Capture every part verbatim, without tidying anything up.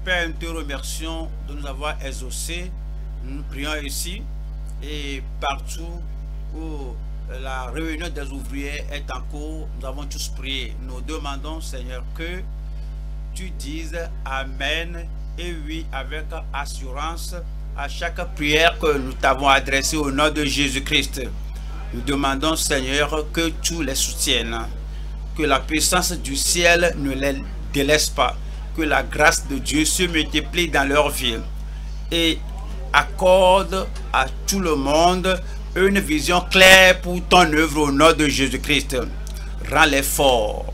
Père, nous te remercions de nous avoir exaucés. Nous prions ici et partout où la réunion des ouvriers est en cours, nous avons tous prié. Nous demandons, Seigneur, que tu dises Amen et oui avec assurance à chaque prière que nous t'avons adressée au nom de Jésus-Christ. Nous demandons, Seigneur, que tu les soutiennes, que la puissance du ciel ne les délaisse pas, que la grâce de Dieu se multiplie dans leur vie et accorde à tout le monde une vision claire pour ton œuvre au nom de Jésus-Christ. Rends-les forts,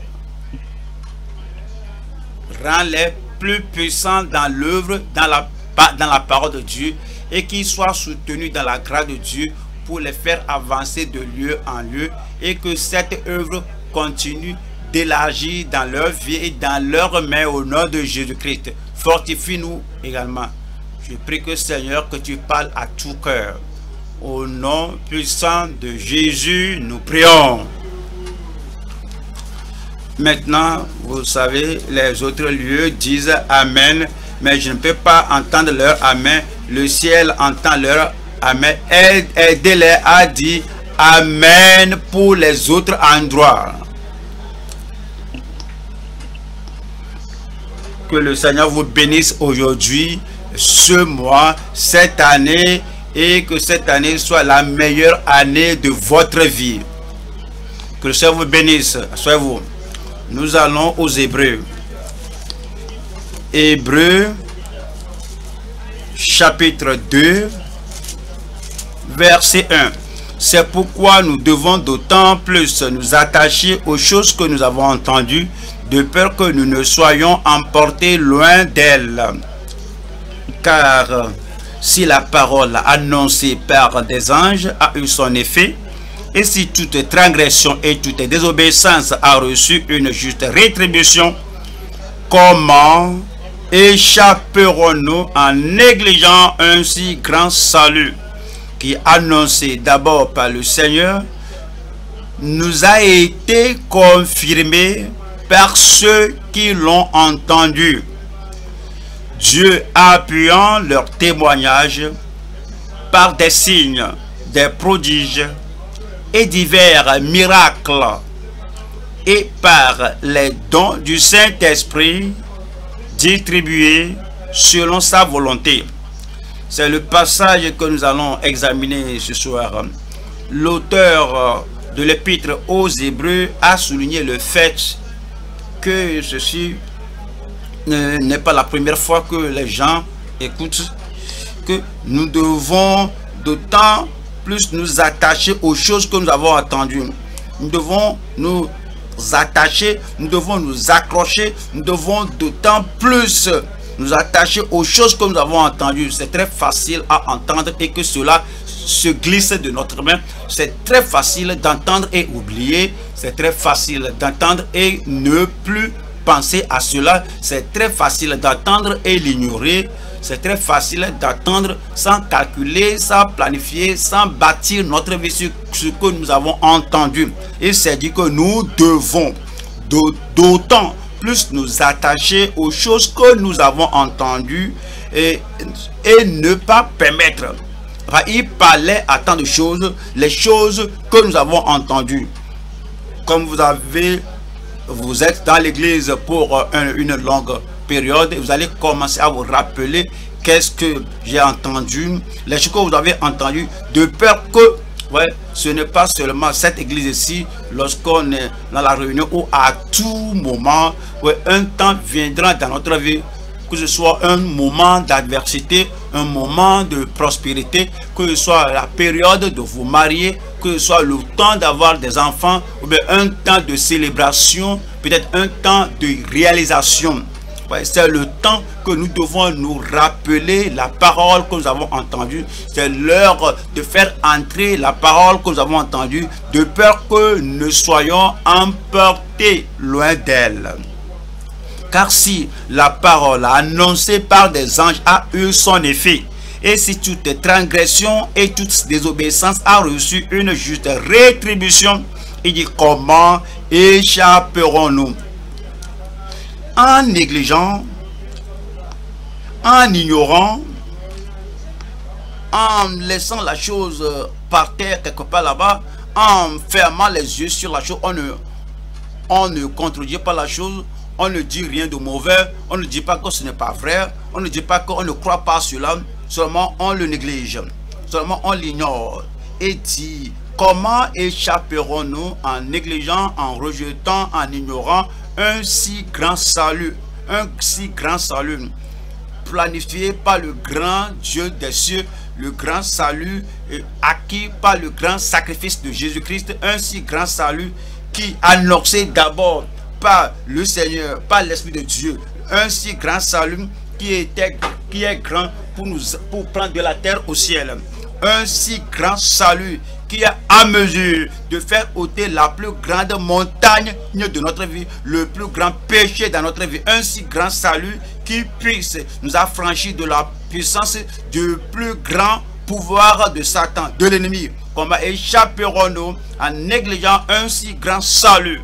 rends-les plus puissants dans l'œuvre, dans la, dans la parole de Dieu, et qu'ils soient soutenus dans la grâce de Dieu pour les faire avancer de lieu en lieu, et que cette œuvre continue d'élargir dans leur vie et dans leurs mains au nom de Jésus-Christ. Fortifie-nous également. Je prie que Seigneur, que tu parles à tout cœur. Au nom puissant de Jésus, nous prions. Maintenant, vous savez, les autres lieux disent Amen, mais je ne peux pas entendre leur Amen. Le ciel entend leur Amen. Aidez-les à dire Amen pour les autres endroits. Que le Seigneur vous bénisse aujourd'hui, ce mois, cette année, et que cette année soit la meilleure année de votre vie. Que le Seigneur vous bénisse. Soyez-vous. Nous allons aux Hébreux. Hébreux, chapitre deux, verset un. C'est pourquoi nous devons d'autant plus nous attacher aux choses que nous avons entendues, de peur que nous ne soyons emportés loin d'elles. Car si la parole annoncée par des anges a eu son effet, et si toute transgression et toute désobéissance a reçu une juste rétribution, comment échapperons-nous en négligeant un si grand salut qui, annoncé d'abord par le Seigneur, nous a été confirmé par ceux qui l'ont entendu, Dieu appuyant leur témoignage par des signes, des prodiges et divers miracles, et par les dons du Saint-Esprit distribués selon sa volonté. C'est le passage que nous allons examiner ce soir. L'auteur de l'épître aux Hébreux a souligné le fait que ceci n'est pas la première fois que les gens écoutent, que nous devons d'autant plus nous attacher aux choses que nous avons entendues. Nous devons nous attacher, nous devons nous accrocher, nous devons d'autant plus nous attacher aux choses que nous avons entendues. C'est très facile à entendre et que cela se glisse de notre main. C'est très facile d'entendre et oublier. C'est très facile d'entendre et ne plus penser à cela. C'est très facile d'entendre et l'ignorer. C'est très facile d'entendre sans calculer, sans planifier, sans bâtir notre vie sur ce que nous avons entendu. Et c'est dit que nous devons d'autant plus nous attacher aux choses que nous avons entendues et, et ne pas permettre. Enfin, il parlait à tant de choses, les choses que nous avons entendues. Comme vous avez, vous êtes dans l'église pour un, une longue période, vous allez commencer à vous rappeler qu'est-ce que j'ai entendu, les choses que vous avez entendues, de peur que ouais, ce n'est pas seulement cette église ici, lorsqu'on est dans la réunion, où à tout moment, ouais, un temps viendra dans notre vie, que ce soit un moment d'adversité, un moment de prospérité, que ce soit la période de vous marier, que ce soit le temps d'avoir des enfants, ou bien un temps de célébration, peut-être un temps de réalisation. Ouais, c'est le temps que nous devons nous rappeler la parole que nous avons entendue. C'est l'heure de faire entrer la parole que nous avons entendue, de peur que nous soyons emportés loin d'elle. Car si la parole annoncée par des anges a eu son effet, et si toute transgression et toute désobéissance a reçu une juste rétribution, il dit comment échapperons-nous en négligeant en ignorant, en laissant la chose par terre quelque part là-bas, en fermant les yeux sur la chose, on ne, on ne contredit pas la chose, on ne dit rien de mauvais, on ne dit pas que ce n'est pas vrai, on ne dit pas qu'on ne croit pas cela, seulement on le néglige, seulement on l'ignore et dit: comment échapperons-nous en négligeant, en rejetant, en ignorant un si grand salut, un si grand salut planifié par le grand Dieu des cieux, le grand salut acquis par le grand sacrifice de Jésus-Christ, un si grand salut qui annoncé d'abord par le Seigneur, par l'Esprit de Dieu, un si grand salut qui était, qui est grand pour nous, pour prendre de la terre au ciel, un si grand salut qui est à mesure de faire ôter la plus grande montagne de notre vie, le plus grand péché dans notre vie, un si grand salut qui puisse nous affranchir de la puissance du plus grand pouvoir de Satan, de l'ennemi. Comment échapperons-nous en négligeant un si grand salut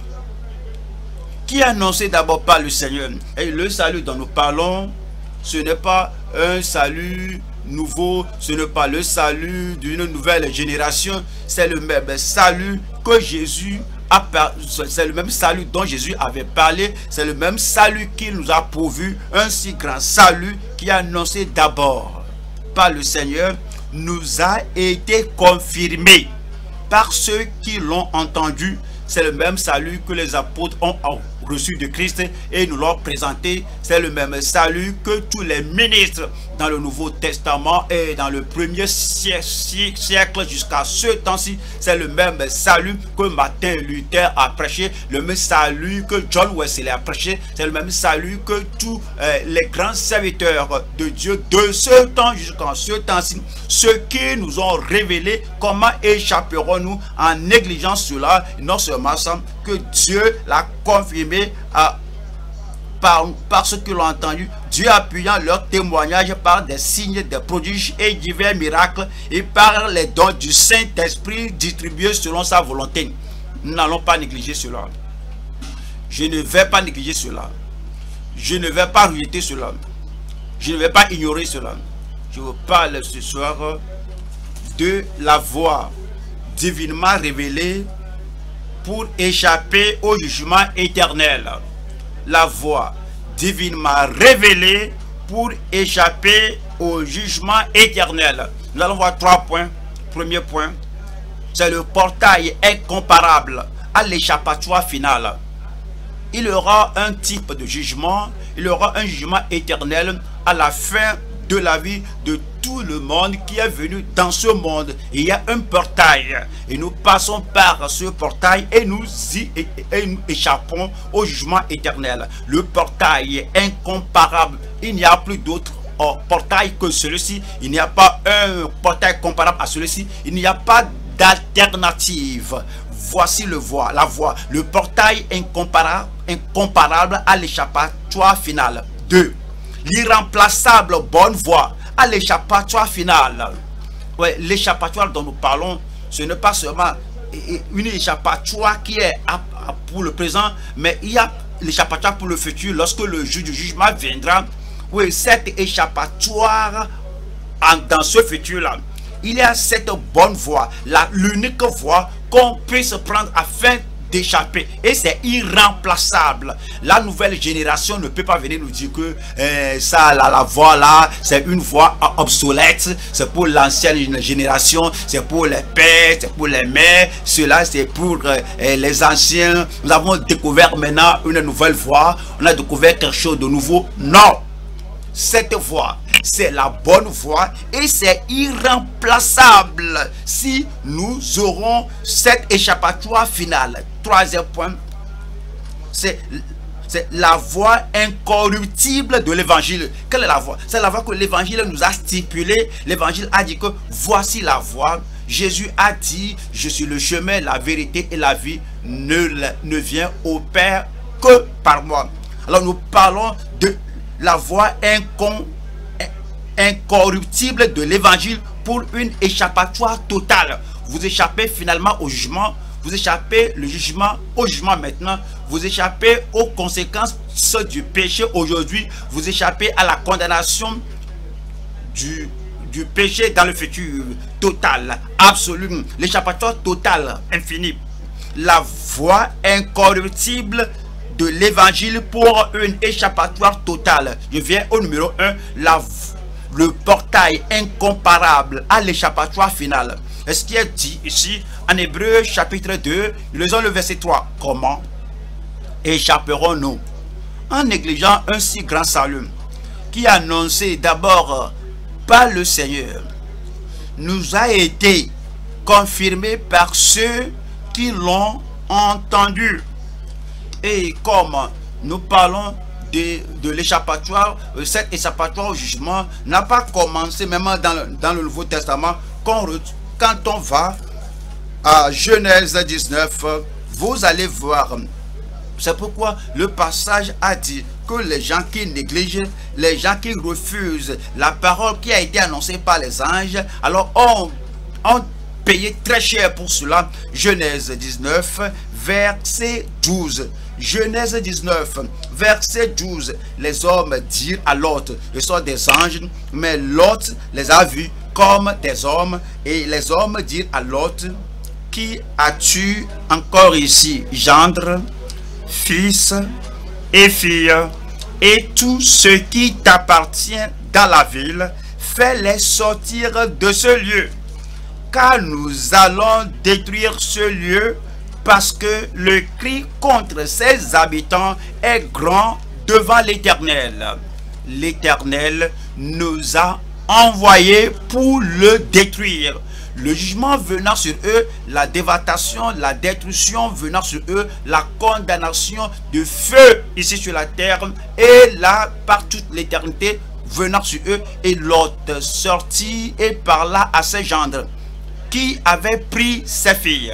qui est annoncé d'abord par le Seigneur? Et le salut dont nous parlons, ce n'est pas un salut nouveau, ce n'est pas le salut d'une nouvelle génération, c'est le même salut que Jésus a, c'est le même salut dont Jésus avait parlé, c'est le même salut qu'il nous a pourvu, un si grand salut qui est annoncé d'abord par le Seigneur, nous a été confirmé par ceux qui l'ont entendu. C'est le même salut que les apôtres ont reçu de Christ et nous l'ont présenté. C'est le même salut que tous les ministres dans le Nouveau Testament et dans le premier siècle jusqu'à ce temps-ci. C'est le même salut que Martin Luther a prêché, le même salut que John Wesley a prêché. C'est le même salut que tous euh, les grands serviteurs de Dieu de ce temps jusqu'à ce temps-ci. Ceux qui nous ont révélé comment échapperons-nous en négligeant cela, non seulement ça, que Dieu l'a confirmé à, par, par ceux qui l'ont entendu, Dieu appuyant leur témoignage par des signes, des prodiges et divers miracles et par les dons du Saint-Esprit distribués selon sa volonté. Nous n'allons pas négliger cela. Je ne vais pas négliger cela. Je ne vais pas rejeter cela. Je ne vais pas ignorer cela. Je vous parle ce soir de la voie divinement révélée pour échapper au jugement éternel. La voie divinement révélée pour échapper au jugement éternel. Nous allons voir trois points. Premier point, c'est le portail incomparable à l'échappatoire final. Il y aura un type de jugement, il y aura un jugement éternel à la fin de la vie de tout le monde qui est venu dans ce monde. Il y a un portail et nous passons par ce portail et nous y et, et nous échappons au jugement éternel. Le portail est incomparable. Il n'y a plus d'autre portail que celui-ci. Il n'y a pas un portail comparable à celui-ci. Il n'y a pas d'alternative. Voici le voie, la voie, le portail incomparable, incomparable à l'échappatoire final. deux. L'irremplaçable bonne voie à l'échappatoire final. Ouais, l'échappatoire dont nous parlons, ce n'est pas seulement une échappatoire qui est à, à, pour le présent, mais il y a l'échappatoire pour le futur lorsque le juge du jugement viendra. Oui, cette échappatoire en, dans ce futur-là, il y a cette bonne voie, l'unique voie qu'on puisse prendre afin d'échapper, et c'est irremplaçable. La nouvelle génération ne peut pas venir nous dire que euh, ça, la, la voie là, c'est une voie obsolète, c'est pour l'ancienne génération, c'est pour les pères, c'est pour les mères, cela c'est pour euh, les anciens. Nous avons découvert maintenant une nouvelle voie, on a découvert quelque chose de nouveau. Non, cette voie, c'est la bonne voie et c'est irremplaçable si nous aurons cette échappatoire finale. Troisième point, c'est la voie incorruptible de l'évangile. Quelle est la voie? C'est la voie que l'évangile nous a stipulée. L'évangile a dit que voici la voie. Jésus a dit, je suis le chemin, la vérité et la vie, ne, ne vient au Père que par moi. Alors nous parlons de la voie incon, incorruptible de l'évangile pour une échappatoire totale. Vous échappez finalement au jugement, vous échappez le jugement, au jugement maintenant, vous échappez aux conséquences du péché aujourd'hui, vous échappez à la condamnation du, du péché dans le futur, total, absolu, l'échappatoire total, infini. La voie incorruptible de l'évangile pour une échappatoire totale. Je viens au numéro un, la, le portail incomparable à l'échappatoire final. Est-ce qui est dit ici en Hébreux chapitre deux, lisons le verset trois. Comment échapperons-nous en négligeant un si grand salut qui annoncé d'abord par le Seigneur, nous a été confirmé par ceux qui l'ont entendu. Et comme nous parlons de, de l'échappatoire, cet échappatoire au jugement n'a pas commencé même dans le, dans le Nouveau Testament. Quand, quand on va à Genèse dix-neuf, vous allez voir. C'est pourquoi le passage a dit que les gens qui négligent, les gens qui refusent la parole qui a été annoncée par les anges, alors on, on payé très cher pour cela. Genèse dix-neuf, verset douze. Genèse dix-neuf, verset douze. Les hommes dirent à Lot, ils sont des anges, mais Lot les a vus comme des hommes. Et les hommes dirent à Lot, qui as-tu encore ici, gendre, fils et fille, et tout ce qui t'appartient dans la ville, fais-les sortir de ce lieu, car nous allons détruire ce lieu, parce que le cri contre ses habitants est grand devant l'Éternel. L'Éternel nous a envoyés pour le détruire. Le jugement venant sur eux, la dévastation, la destruction venant sur eux, la condamnation de feu ici sur la terre, et là par toute l'éternité venant sur eux. Et Lot sortit et parla à ses gendres qui avaient pris ses filles.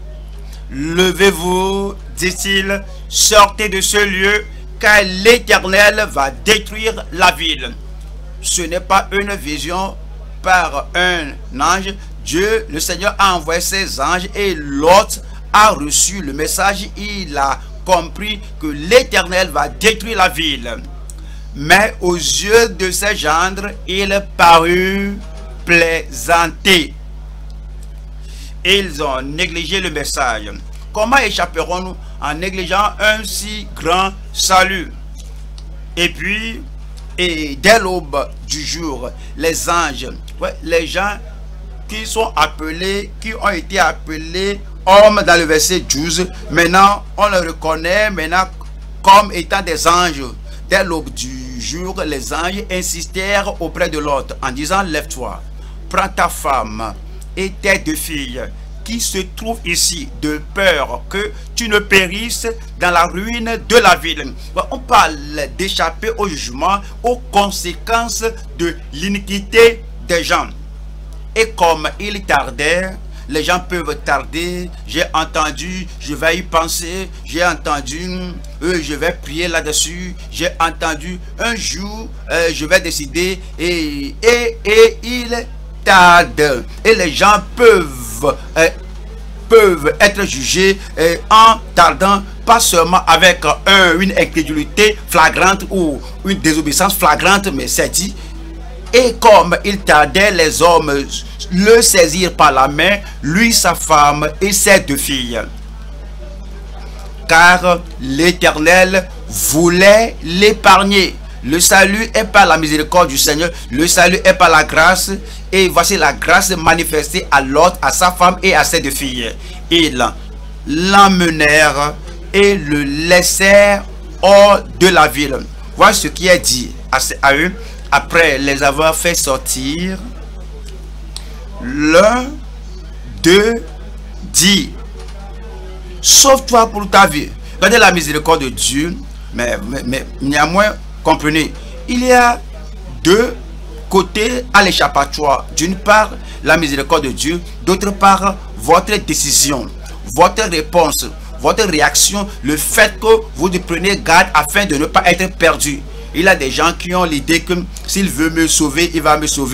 Levez-vous, dit-il, sortez de ce lieu, car l'Éternel va détruire la ville. Ce n'est pas une vision par un ange. Dieu, le Seigneur, a envoyé ses anges et Lot a reçu le message. Il a compris que l'Éternel va détruire la ville. Mais aux yeux de ses gendres, il parut plaisanter. Ils ont négligé le message. Comment échapperons-nous en négligeant un si grand salut? Et puis, et dès l'aube du jour, les anges, ouais, les gens qui sont appelés, qui ont été appelés hommes dans le verset douze, maintenant on les reconnaît maintenant comme étant des anges. Dès l'aube du jour, les anges insistèrent auprès de l'autre en disant, lève-toi, prends ta femme et tes deux filles qui se trouvent ici, de peur que tu ne périsses dans la ruine de la ville. On parle d'échapper au jugement, aux conséquences de l'iniquité des gens. Et comme il tardait, les gens peuvent tarder, j'ai entendu, je vais y penser, j'ai entendu, euh, je vais prier là-dessus, j'ai entendu, un jour, euh, je vais décider, et, et, et il tarde. Et les gens peuvent, euh, peuvent être jugés euh, en tardant, pas seulement avec euh, une incrédulité flagrante ou une désobéissance flagrante, mais c'est dit. Et comme il tardait, les hommes le saisirent par la main, lui, sa femme et ses deux filles. Car l'Éternel voulait l'épargner. Le salut est par la miséricorde du Seigneur, le salut est par la grâce. Et voici la grâce manifestée à Lot, à sa femme et à ses deux filles. Ils l'emmenèrent et le laissèrent hors de la ville. Voici ce qui est dit à eux. Après les avoir fait sortir, l'un d'eux dit, sauve-toi pour ta vie. Regardez la miséricorde de Dieu, mais, mais, mais néanmoins, comprenez, il y a deux côtés à l'échappatoire. D'une part, la miséricorde de Dieu, d'autre part, votre décision, votre réponse, votre réaction, le fait que vous prenez garde afin de ne pas être perdu. Il y a des gens qui ont l'idée que s'il veut me sauver, il va me sauver.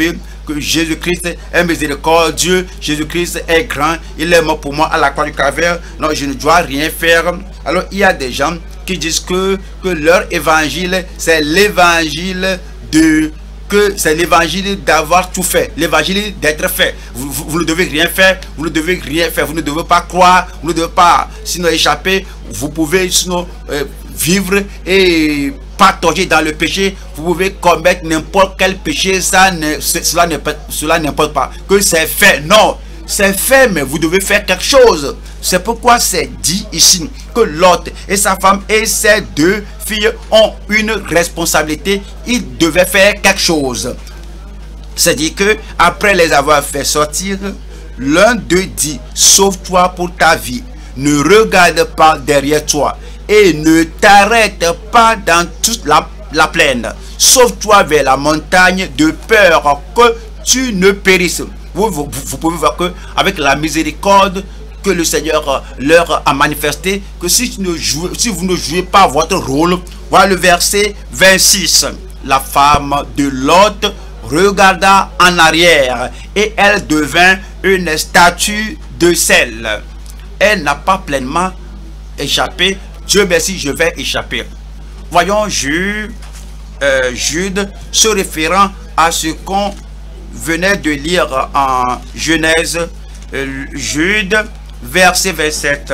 que Jésus-Christ est miséricordieux, Jésus-Christ est grand, il est mort pour moi à la croix du Calvaire, non, je ne dois rien faire. Alors il y a des gens qui disent que, que leur évangile, c'est l'évangile de... que c'est l'évangile d'avoir tout fait, l'évangile d'être fait. Vous, vous, vous ne devez rien faire, vous ne devez rien faire, vous ne devez pas croire, vous ne devez pas sinon échapper, vous pouvez sinon euh, vivre et patauger dans le péché, vous pouvez commettre n'importe quel péché, ça ne, cela n'importe pas, que c'est fait. Non, c'est fait, mais vous devez faire quelque chose. C'est pourquoi c'est dit ici que Lot et sa femme et ses deux filles ont une responsabilité. Ils devaient faire quelque chose. C'est-à-dire que après les avoir fait sortir, l'un d'eux dit: sauve-toi pour ta vie, ne regarde pas derrière toi et ne t'arrête pas dans toute la, la plaine. Sauve-toi vers la montagne de peur que tu ne périsses. Vous, vous, vous pouvez voir que avec la miséricorde que le Seigneur leur a manifesté, que si, tu ne jouez, si vous ne jouez pas votre rôle, voilà le verset vingt-six. La femme de Lot regarda en arrière et elle devint une statue de sel. Elle n'a pas pleinement échappé. Dieu merci, je vais échapper. Voyons Jude, euh, Jude se référant à ce qu'on venait de lire en Genèse, euh, Jude, verset vingt-sept.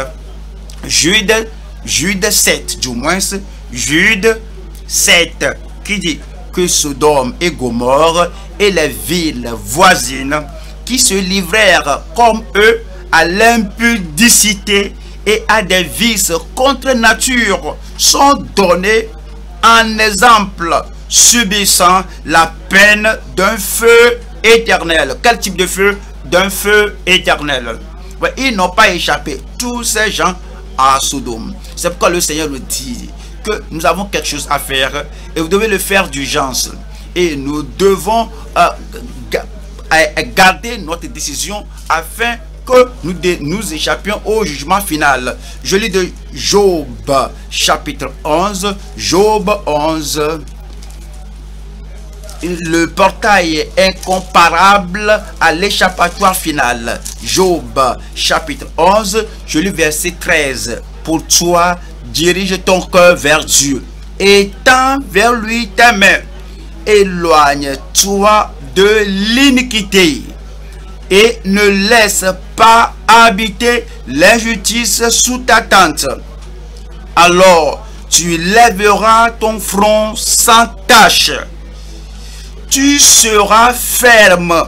Jude, Jude sept, du moins, Jude sept, qui dit que Sodome et Gomorrhe et les villes voisines qui se livrèrent comme eux à l'impudicité et à des vices contre nature sont donnés en exemple, subissant la peine d'un feu éternel. Quel type de feu? D'un feu éternel. Ouais, ils n'ont pas échappé, tous ces gens à Sodome. C'est pourquoi le Seigneur nous dit que nous avons quelque chose à faire et vous devez le faire d'urgence. Et nous devons euh, garder notre décision afin que nous, nous échappions au jugement final. Je lis de Job chapitre onze. Job onze. Le portail incomparable à l'échappatoire final. Job chapitre onze, je lis verset treize. Pour toi, dirige ton cœur vers Dieu et tends vers lui tes mains. Éloigne-toi de l'iniquité et ne laisse pas habiter l'injustice sous ta tente. Alors tu lèveras ton front sans tache. Tu seras ferme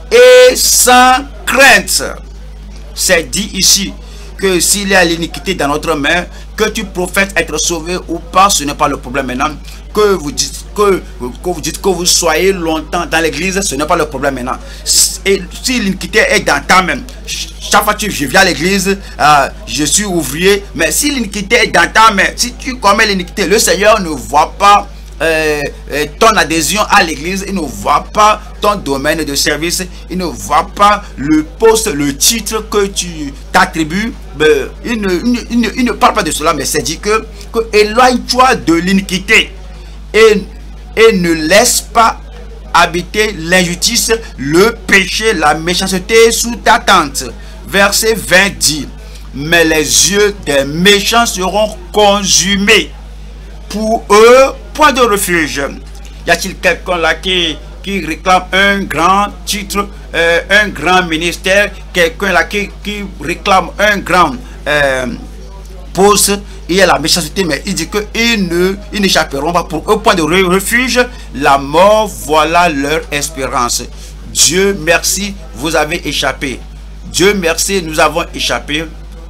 et sans crainte. C'est dit ici que s'il y a l'iniquité dans notre main, que tu prophètes être sauvé ou pas, ce n'est pas le problème maintenant. Que vous dites que, que vous dites que vous soyez longtemps dans l'église, ce n'est pas le problème maintenant. Et si l'iniquité est dans ta main, chaque fois que je viens à l'église, euh, je suis ouvrier, mais si l'iniquité est dans ta main, si tu commets l'iniquité, le Seigneur ne voit pas Euh, euh, ton adhésion à l'église, il ne voit pas ton domaine de service, il ne voit pas le poste, le titre que tu t'attribues. Ben, il, ne, il, ne, il, ne, il ne parle pas de cela, mais c'est dit que, que éloigne-toi de l'iniquité et, et ne laisse pas habiter l'injustice, le péché, la méchanceté sous ta tente. Verset vingt dit: mais les yeux des méchants seront consumés. Pour eux, point de refuge. Y a-t-il quelqu'un là qui, qui réclame un grand titre, euh, un grand ministère, quelqu'un là qui, qui réclame un grand euh, poste? Il y a la méchanceté, mais il dit qu'ils ne, ils n'échapperont pas. Pour eux, point de refuge, la mort, voilà leur espérance. Dieu merci, vous avez échappé. Dieu merci, nous avons échappé.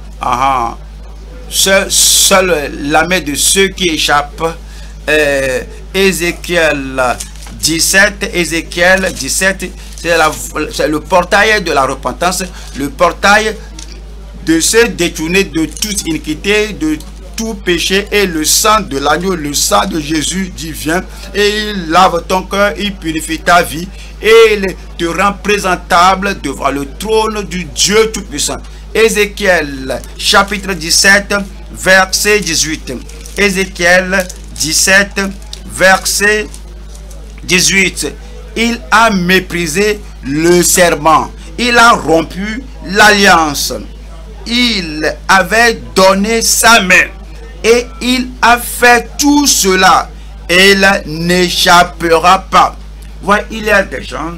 Ah, seul, seul la main de ceux qui échappent. Euh, Ézéchiel dix-sept, Ézéchiel dix-sept, c'est le portail de la repentance, le portail de se détourner de toute iniquité, de tout péché, et le sang de l'agneau, le sang de Jésus dit viens et il lave ton cœur, il purifie ta vie et il te rend présentable devant le trône du Dieu Tout-Puissant. Ézéchiel chapitre dix-sept, verset dix-huit. Ézéchiel dix-sept, verset dix-huit. il a méprisé le serment, il a rompu l'alliance. Il avait donné sa main et il a fait tout cela. Il n'échappera pas. Voilà, il y a des gens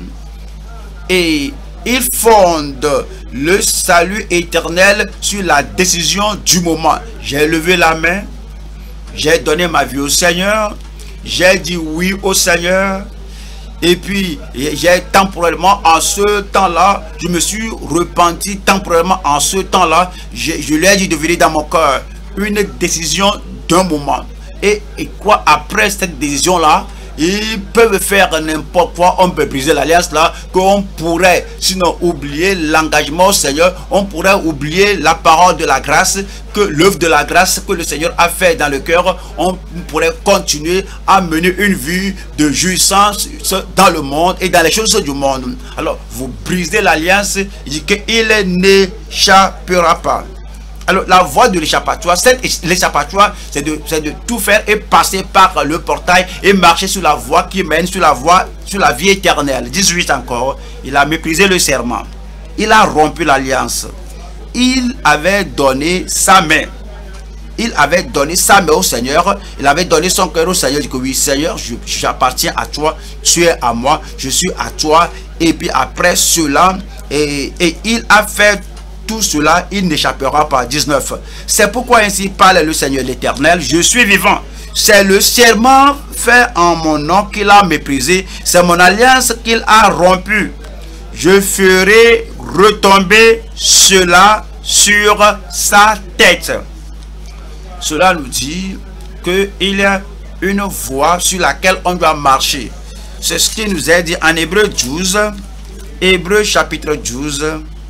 et ils fondent le salut éternel sur la décision du moment. J'ai levé la main, j'ai donné ma vie au Seigneur, j'ai dit oui au Seigneur. Et puis, j'ai temporairement, en ce temps-là, je me suis repenti temporairement en ce temps-là. Je, je lui ai dit de venir dans mon cœur une décision d'un moment. Et, et quoi, après cette décision-là, ils peuvent faire n'importe quoi, on peut briser l'alliance là, qu'on pourrait sinon oublier l'engagement au Seigneur, on pourrait oublier la parole de la grâce, que l'œuvre de la grâce que le Seigneur a fait dans le cœur, on pourrait continuer à mener une vie de jouissance dans le monde et dans les choses du monde. Alors, vous brisez l'alliance, il dit qu'il n'échappera pas. Alors, la voie de l'échappatoire, l'échappatoire, c'est de, de tout faire et passer par le portail et marcher sur la voie qui mène sur la voie, sur la vie éternelle. dix-huit encore, il a méprisé le serment. Il a rompu l'alliance. Il avait donné sa main. Il avait donné sa main au Seigneur. Il avait donné son cœur au Seigneur. Il dit que oui, Seigneur, j'appartiens à toi. Tu es à moi. Je suis à toi. Et puis après cela, et, et il a fait tout cela, il n'échappera pas. dix-neuf. C'est pourquoi ainsi parle le Seigneur l'Éternel. Je suis vivant. C'est le serment fait en mon nom qu'il a méprisé. C'est mon alliance qu'il a rompu. Je ferai retomber cela sur sa tête. Cela nous dit qu'il y a une voie sur laquelle on doit marcher. C'est ce qui nous est dit en Hébreu douze. Hébreu chapitre douze.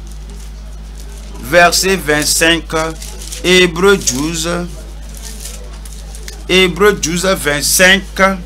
Verset vingt-cinq, Hébreu douze, Hébreu douze, vingt-cinq.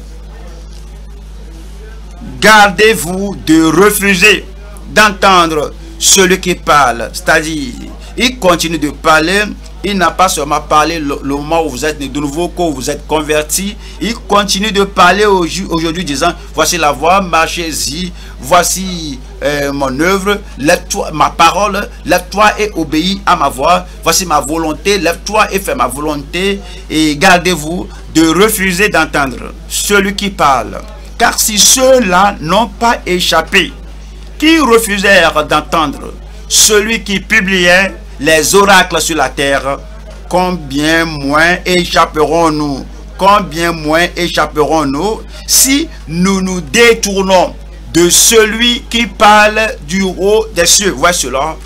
Gardez-vous de refuser d'entendre celui qui parle. C'est-à-dire, il continue de parler. Il n'a pas seulement parlé le, le moment où vous êtes de nouveau, quand vous êtes converti. Il continue de parler aujourd'hui disant, voici la voie, marchez-y. Voici euh, mon œuvre, lève-toi, ma parole, lève-toi et obéis à ma voix. Voici ma volonté, lève-toi et fais ma volonté. Et gardez-vous de refuser d'entendre celui qui parle. Car si ceux-là n'ont pas échappé, qui refusèrent d'entendre celui qui publiait les oracles sur la terre, combien moins échapperons-nous? Combien moins échapperons-nous si nous nous détournons de celui qui parle du haut des cieux? Voici cela.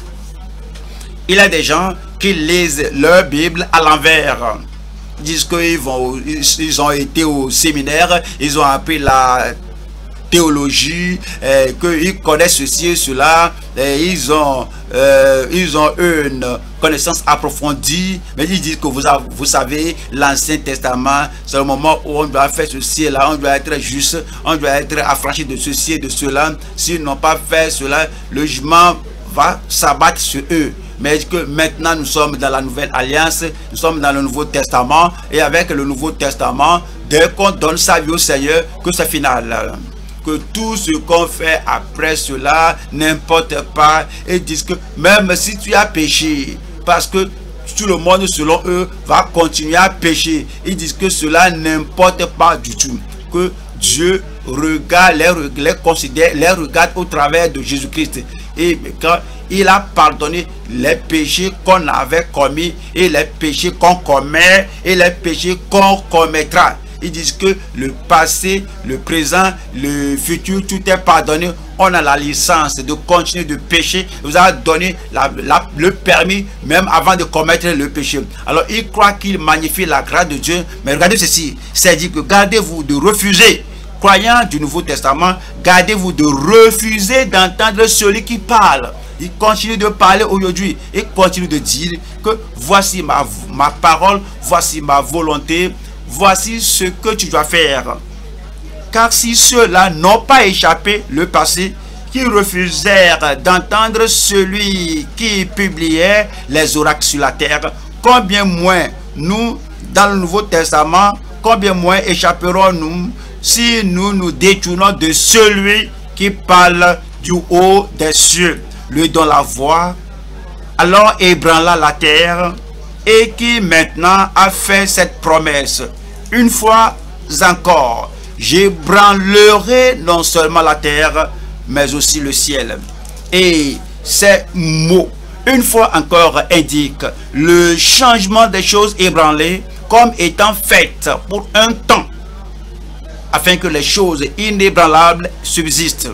Il y a des gens qui lisent leur Bible à l'envers. Ils disent qu'ils vont, ils ont été au séminaire, ils ont appris la théologie, euh, qu'ils connaissent ceci et cela, et ils ont, euh, ils ont une connaissance approfondie, mais ils disent que vous, avez, vous savez, l'Ancien Testament, c'est le moment où on doit faire ceci et là, on doit être juste, on doit être affranchi de ceci et de cela. S'ils n'ont pas fait cela, le jugement va s'abattre sur eux. Mais que maintenant nous sommes dans la nouvelle alliance, nous sommes dans le Nouveau Testament, et avec le Nouveau Testament, dès qu'on donne sa vie au Seigneur, que c'est final. Que tout ce qu'on fait après cela n'importe pas, et disent que même si tu as péché, parce que tout le monde selon eux va continuer à pécher, ils disent que cela n'importe pas du tout, que Dieu regarde, les, les considère, les regarde au travers de Jésus-Christ, et quand il a pardonné les péchés qu'on avait commis et les péchés qu'on commet et les péchés qu'on commettra. Ils disent que le passé, le présent, le futur, tout est pardonné. On a la licence de continuer de pécher. Il vous a donné la, la, le permis même avant de commettre le péché. Alors, il croit qu'il magnifie la grâce de Dieu. Mais regardez ceci. C'est dit que gardez-vous de refuser. Croyants du Nouveau Testament, gardez-vous de refuser d'entendre celui qui parle. Il continue de parler aujourd'hui. Il continue de dire que voici ma, ma parole, voici ma volonté. Voici ce que tu dois faire. Car si ceux-là n'ont pas échappé le passé, qui refusèrent d'entendre celui qui publiait les oracles sur la terre, combien moins nous, dans le Nouveau Testament, combien moins échapperons-nous si nous nous détournons de celui qui parle du haut des cieux, lui donne la voix, alors ébranla la terre, et qui maintenant a fait cette promesse. Une fois encore, j'ébranlerai non seulement la terre, mais aussi le ciel. Et ces mots, une fois encore, indiquent le changement des choses ébranlées comme étant faites pour un temps, afin que les choses inébranlables subsistent.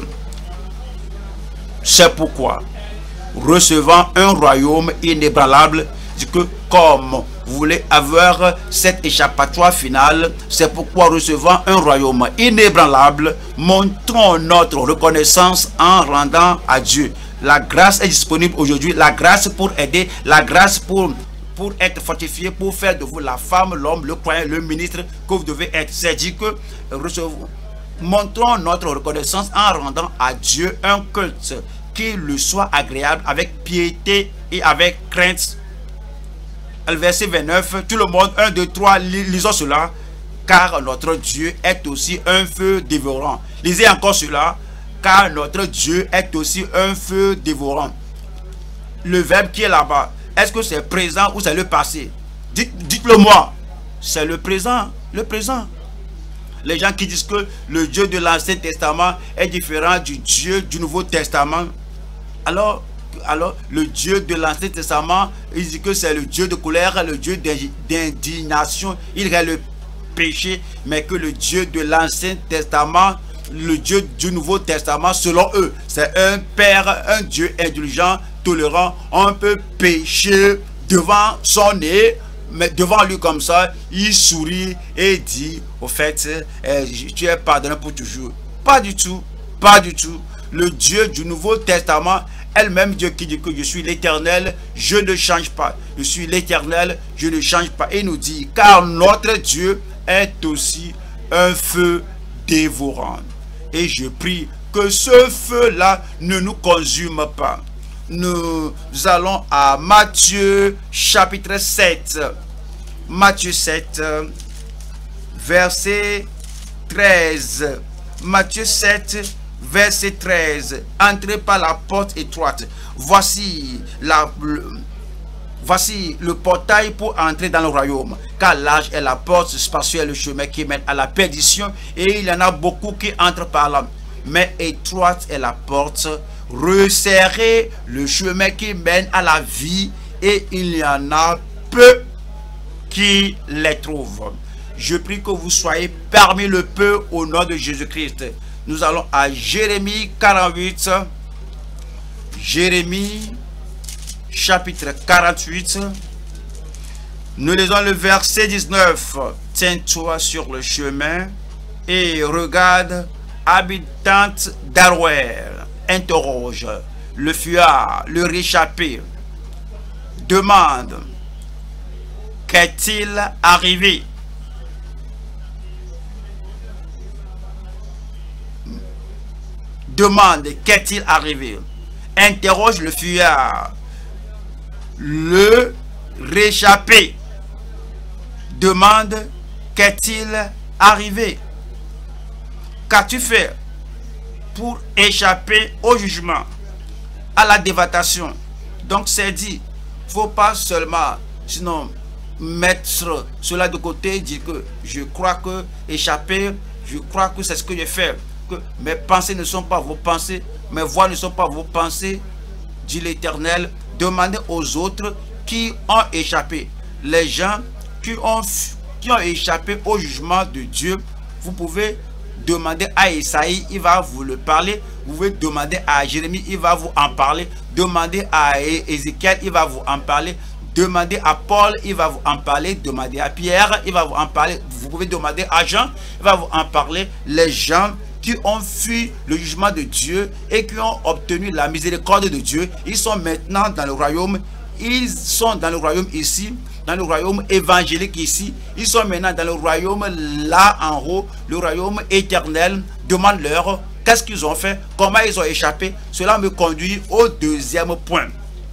C'est pourquoi, recevant un royaume inébranlable, que comme vous voulez avoir cet échappatoire final, c'est pourquoi, recevant un royaume inébranlable, montrons notre reconnaissance en rendant à Dieu. La grâce est disponible aujourd'hui, la grâce pour aider, la grâce pour, pour être fortifié, pour faire de vous la femme, l'homme, le croyant, le ministre que vous devez être. C'est-à-dire que recevons, montrons notre reconnaissance en rendant à Dieu un culte qui lui soit agréable, avec piété et avec crainte. Le verset vingt-neuf, tout le monde, un, deux, trois, lisons cela. Car notre Dieu est aussi un feu dévorant. Lisez encore cela. Car notre Dieu est aussi un feu dévorant. Le verbe qui est là-bas, est-ce que c'est présent ou c'est le passé? Dites, dites-le moi. C'est le présent. Le présent. Les gens qui disent que le Dieu de l'Ancien Testament est différent du Dieu du Nouveau Testament. Alors, alors le Dieu de l'Ancien Testament, il dit que c'est le Dieu de colère, le Dieu d'indignation, il règle le péché, mais que le Dieu de l'Ancien Testament, le Dieu du Nouveau Testament, selon eux, c'est un Père, un Dieu indulgent, tolérant. On peut pécher devant son nez, mais devant lui comme ça, il sourit et dit, au fait, eh, tu es pardonné pour toujours. Pas du tout, pas du tout. Le Dieu du Nouveau Testament, elle-même Dieu qui dit que je suis l'Éternel, je ne change pas. Je suis l'Éternel, je ne change pas. Et nous dit, car notre Dieu est aussi un feu dévorant. Et je prie que ce feu-là ne nous consume pas. Nous allons à Matthieu chapitre sept. Matthieu sept, verset treize. Matthieu sept, verset treize. Entrez par la porte étroite. Voici la... Voici le portail pour entrer dans le royaume, car large est la porte, spacieux est le chemin qui mène à la perdition, et il y en a beaucoup qui entrent par là. Mais étroite est la porte, resserré le chemin qui mène à la vie, et il y en a peu qui les trouvent. Je prie que vous soyez parmi le peu au nom de Jésus-Christ. Nous allons à Jérémie quarante-huit. Jérémie chapitre quarante-huit, nous lisons le verset dix-neuf. Tiens-toi sur le chemin et regarde, habitante d'Aroer, interroge le fuyard, le réchappé, demande, qu'est-il arrivé? Demande, qu'est-il arrivé? Interroge le fuyard, le réchappé, demande, qu'est-il arrivé? Qu'as-tu fait pour échapper au jugement, à la dévastation? Donc c'est dit, il ne faut pas seulement, sinon, mettre cela de côté, dire que je crois que échapper, je crois que c'est ce que j'ai fait, que mes pensées ne sont pas vos pensées, mes voix ne sont pas vos pensées, dit l'Éternel. Demandez aux autres qui ont échappé. Les gens qui ont, qui ont échappé au jugement de Dieu, vous pouvez demander à Esaïe, il va vous le parler. Vous pouvez demander à Jérémie, il va vous en parler. Demandez à Ézéchiel, il va vous en parler. Demandez à Paul, il va vous en parler. Demandez à Pierre, il va vous en parler. Vous pouvez demander à Jean, il va vous en parler. Les gens qui ont fui le jugement de Dieu et qui ont obtenu la miséricorde de Dieu, ils sont maintenant dans le royaume. Ils sont dans le royaume ici, dans le royaume évangélique ici. Ils sont maintenant dans le royaume là en haut, le royaume éternel. Demande-leur qu'est-ce qu'ils ont fait, comment ils ont échappé. Cela me conduit au deuxième point.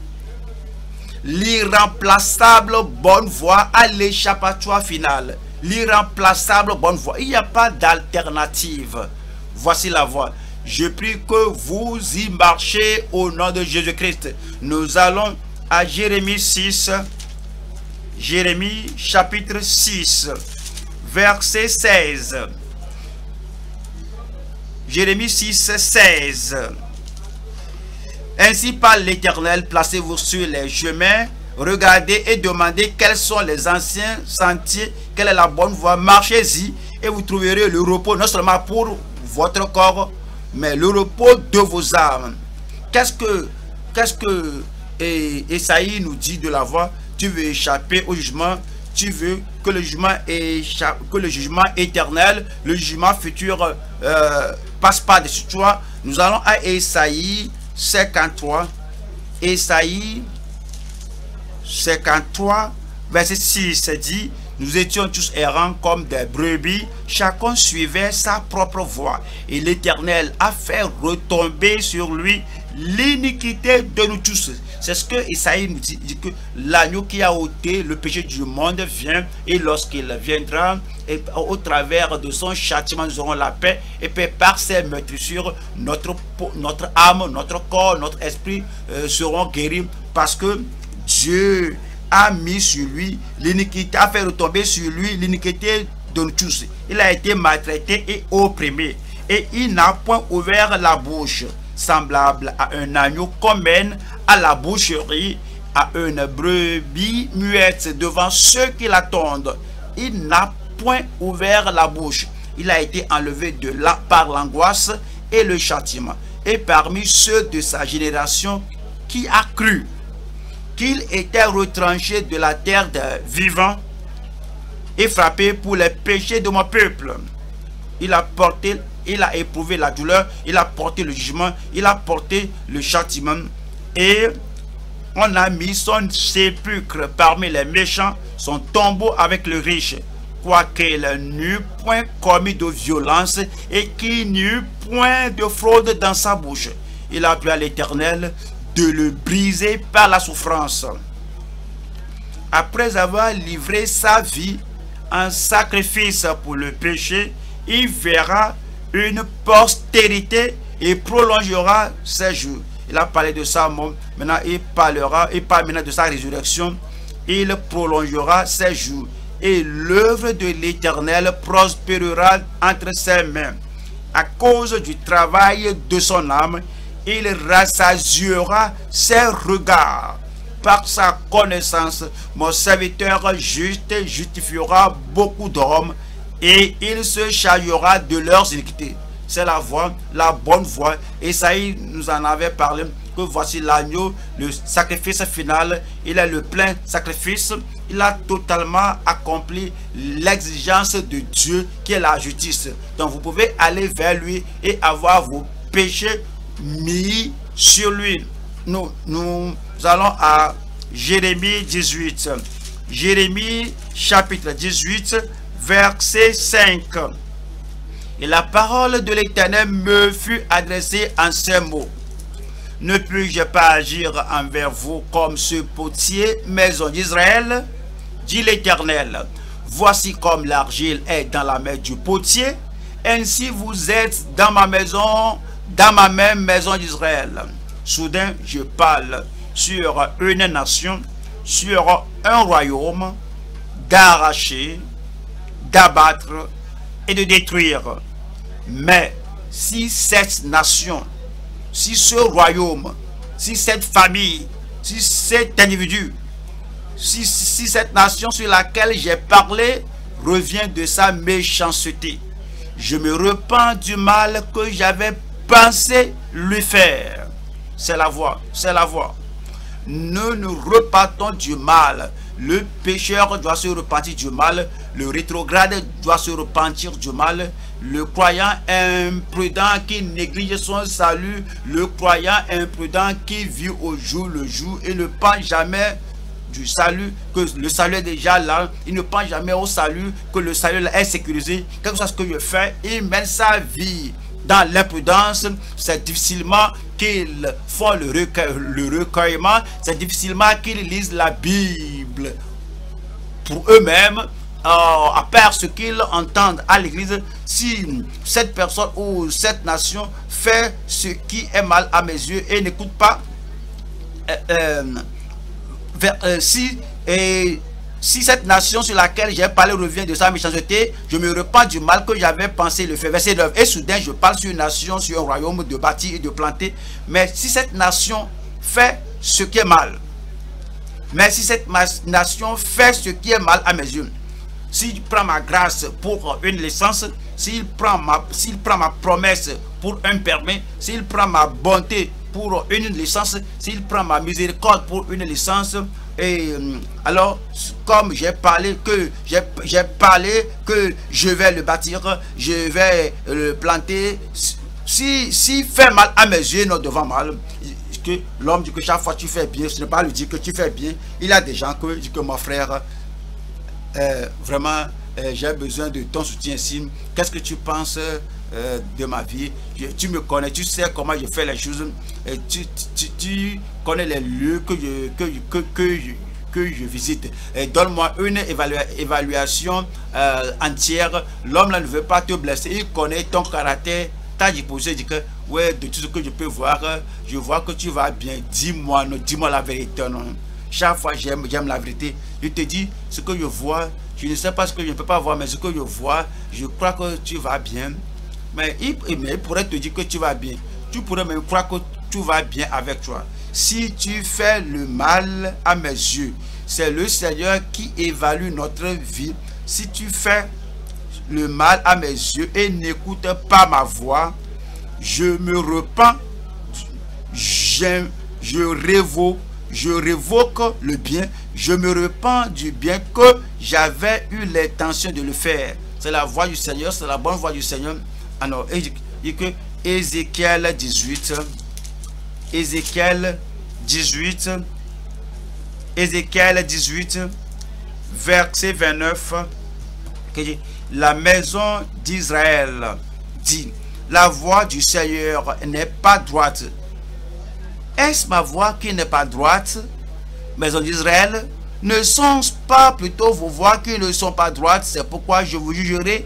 L'irremplaçable bonne voie à l'échappatoire final. L'irremplaçable bonne voie. Il n'y a pas d'alternative. Voici la voie. Je prie que vous y marchez au nom de Jésus-Christ. Nous allons à Jérémie six, Jérémie chapitre six, verset seize. Jérémie six, seize. Ainsi parle l'Éternel, placez-vous sur les chemins, regardez et demandez quels sont les anciens sentiers, quelle est la bonne voie, marchez-y et vous trouverez le repos, non seulement pour votre corps, mais le repos de vos âmes. Qu'est-ce que, qu'est-ce que et, Esaïe nous dit de la voie? Tu veux échapper au jugement, tu veux que le jugement, échappe, que le jugement éternel, le jugement futur euh, passe par-dessus toi. Nous allons à Esaïe cinquante-trois, Esaïe cinquante-trois, verset six dit: nous étions tous errants comme des brebis, chacun suivait sa propre voie, et l'Éternel a fait retomber sur lui l'iniquité de nous tous. C'est ce que Esaïe nous dit, dit que l'agneau qui a ôté le péché du monde vient, et lorsqu'il viendra, et au travers de son châtiment, nous aurons la paix, et puis par ses meurtrissures, notre, notre âme, notre corps, notre esprit euh, seront guéris, parce que Dieu a mis sur lui l'iniquité, a fait retomber sur lui l'iniquité de nous tous. Il a été maltraité et opprimé, et il n'a point ouvert la bouche, semblable à un agneau qu'on mène à la boucherie, à une brebis muette devant ceux qui l'attendent. Il n'a point ouvert la bouche. Il a été enlevé de là par l'angoisse et le châtiment. Et parmi ceux de sa génération qui a cru qu'il était retranché de la terre des vivants et frappé pour les péchés de mon peuple, il a porté, il a éprouvé la douleur, il a porté le jugement, il a porté le châtiment, et on a mis son sépulcre parmi les méchants, son tombeau avec le riche, quoiqu'il n'eût point commis de violence et qu'il n'eût point de fraude dans sa bouche. Il a plu à l'Éternel de le briser par la souffrance. Après avoir livré sa vie en sacrifice pour le péché, il verra une postérité et prolongera ses jours. Il a parlé de sa mort, maintenant il parlera, il parle maintenant de sa résurrection. Il prolongera ses jours et l'œuvre de l'Éternel prospérera entre ses mains. À cause du travail de son âme, il rassasiera ses regards. Par sa connaissance, mon serviteur juste justifiera beaucoup d'hommes et il se chargera de leurs iniquités. C'est la voie, la bonne voie. Esaïe nous en avait parlé, que voici l'agneau, le sacrifice final. Il est le plein sacrifice. Il a totalement accompli l'exigence de Dieu qui est la justice. Donc vous pouvez aller vers lui et avoir vos péchés mis sur lui. Nous, nous allons à Jérémie dix-huit. Jérémie chapitre dix-huit, verset cinq. Et la parole de l'Éternel me fut adressée en ces mots: ne puis-je pas agir envers vous comme ce potier, maison d'Israël? Dit l'Éternel. Voici comme l'argile est dans la main du potier, ainsi vous êtes dans ma maison, dans ma même maison d'Israël. Soudain, je parle sur une nation, sur un royaume, d'arracher, d'abattre et de détruire. Mais si cette nation, si ce royaume, si cette famille, si cet individu, si, si cette nation sur laquelle j'ai parlé revient de sa méchanceté, je me repens du mal que j'avais pensé lui faire. C'est la voie, c'est la voie. Nous nous repartons du mal. Le pécheur doit se repentir du mal. Le rétrograde doit se repentir du mal. Le croyant imprudent qui néglige son salut. Le croyant imprudent qui vit au jour le jour et ne pense jamais du salut, que le salut est déjà là. Il ne pense jamais au salut, que le salut est sécurisé. Quel que soit ce que je fais, il mène sa vie dans l'imprudence. C'est difficilement qu'ils font le, recueil, le recueillement. C'est difficilement qu'ils lisent la Bible pour eux-mêmes. euh, à part ce qu'ils entendent à l'église, si cette personne ou cette nation fait ce qui est mal à mes yeux et n'écoute pas, euh, euh, vers, euh, si et si cette nation sur laquelle j'ai parlé revient de sa méchanceté, je me repens du mal que j'avais pensé le faire. Verset neuf. Et soudain, je parle sur une nation, sur un royaume de bâtir et de planter. Mais si cette nation fait ce qui est mal, mais si cette nation fait ce qui est mal à mes yeux, s'il prend ma grâce pour une licence, s'il prend ma, s'il prend ma promesse pour un permis, s'il prend ma bonté pour une licence, s'il prend ma miséricorde pour une licence, et alors comme j'ai parlé que j'ai parlé que je vais le bâtir, je vais le planter, si si fait mal à mes yeux, non devant mal, que l'homme dit que chaque fois tu fais bien, ce n'est pas lui dire que tu fais bien. Il y a des gens qui disent que mon frère, euh, vraiment euh, j'ai besoin de ton soutien ici. Qu'est-ce que tu penses euh, de ma vie? Je, tu me connais, tu sais comment je fais les choses, et tu, tu, tu connais les lieux que je, que, que, que, je, que je visite. Donne-moi une évalua évaluation euh, entière. L'homme là ne veut pas te blesser, il connaît ton caractère. T'as disposé, dit que ouais, de tout ce que je peux voir, je vois que tu vas bien. Dis-moi, non, dis-moi la vérité. Non. Chaque fois j'aime j'aime la vérité. Je te dis ce que je vois. Je ne sais pas ce que je ne peux pas voir, mais ce que je vois, je crois que tu vas bien. Mais il, mais il pourrait te dire que tu vas bien. Tu pourrais même croire que tout va bien avec toi. Si tu fais le mal à mes yeux, c'est le Seigneur qui évalue notre vie. Si tu fais le mal à mes yeux et n'écoute pas ma voix, je me repens, je, je révoque, je révoque le bien, je me repens du bien que j'avais eu l'intention de le faire. C'est la voix du Seigneur, c'est la bonne voix du Seigneur. Alors, il dit que Ézéchiel dix-huit, Ézéchiel dix-huit, Ézéchiel dix-huit, verset vingt-neuf, qui dit: la maison d'Israël dit, la voix du Seigneur n'est pas droite. Est-ce ma voix qui n'est pas droite? Maison d'Israël, ne sont-ce pas plutôt vos voix qui ne sont pas droites? C'est pourquoi je vous jugerai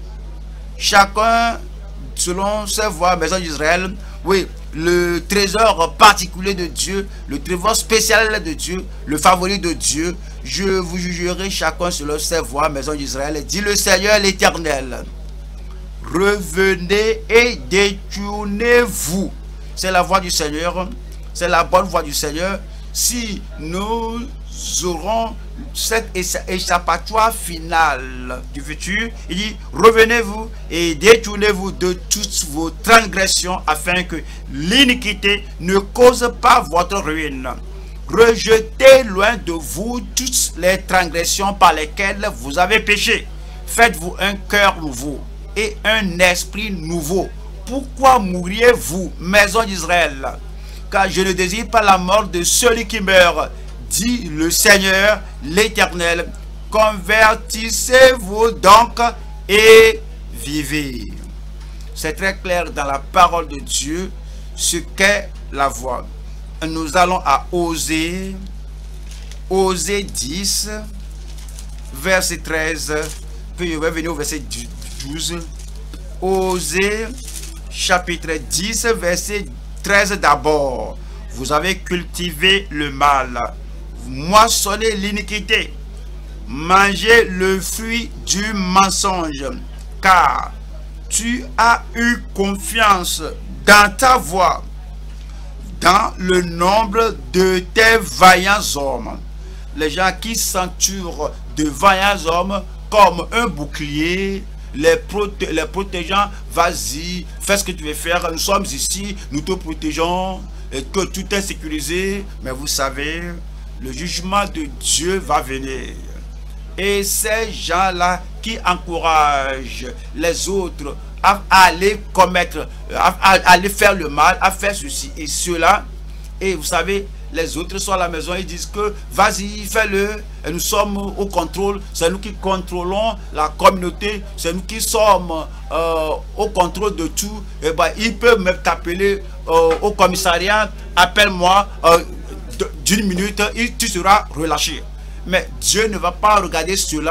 chacun selon ses voix. Maison d'Israël, oui, le trésor particulier de Dieu, le trésor spécial de Dieu, le favori de Dieu. Je vous jugerai chacun selon ses voix, maison d'Israël, dit le Seigneur l'Éternel. Revenez et détournez-vous. C'est la voix du Seigneur, c'est la bonne voix du Seigneur. Si nous aurons cette échappatoire finale du futur, il dit: revenez-vous et détournez-vous de toutes vos transgressions, afin que l'iniquité ne cause pas votre ruine. Rejetez loin de vous toutes les transgressions par lesquelles vous avez péché. Faites-vous un cœur nouveau et un esprit nouveau. Pourquoi mourriez-vous, maison d'Israël? Car je ne désire pas la mort de celui qui meurt, dit le Seigneur l'Éternel. Convertissez-vous donc et vivez. C'est très clair dans la parole de Dieu ce qu'est la voix. Nous allons à Osée, Osée dix, verset treize, puis je vais venir au verset douze. Osée, chapitre dix, verset treize d'abord. Vous avez cultivé le mal, moissonnez l'iniquité, mangez le fruit du mensonge, car tu as eu confiance dans ta voix, dans le nombre de tes vaillants hommes. Les gens qui s'entourent de vaillants hommes comme un bouclier, les, proté les protégeant, vas-y, fais ce que tu veux faire, nous sommes ici, nous te protégeons, et que tout est sécurisé. Mais vous savez, le jugement de Dieu va venir. Et ces gens-là qui encouragent les autres à aller commettre, à, à aller faire le mal, à faire ceci et cela, et vous savez, les autres sont à la maison, ils disent que vas-y, fais-le, et nous sommes au contrôle, c'est nous qui contrôlons la communauté, c'est nous qui sommes euh, au contrôle de tout. Et ben, ils peuvent même t'appeler euh, au commissariat, appelle-moi euh, d'une minute, et tu seras relâché. Mais Dieu ne va pas regarder cela.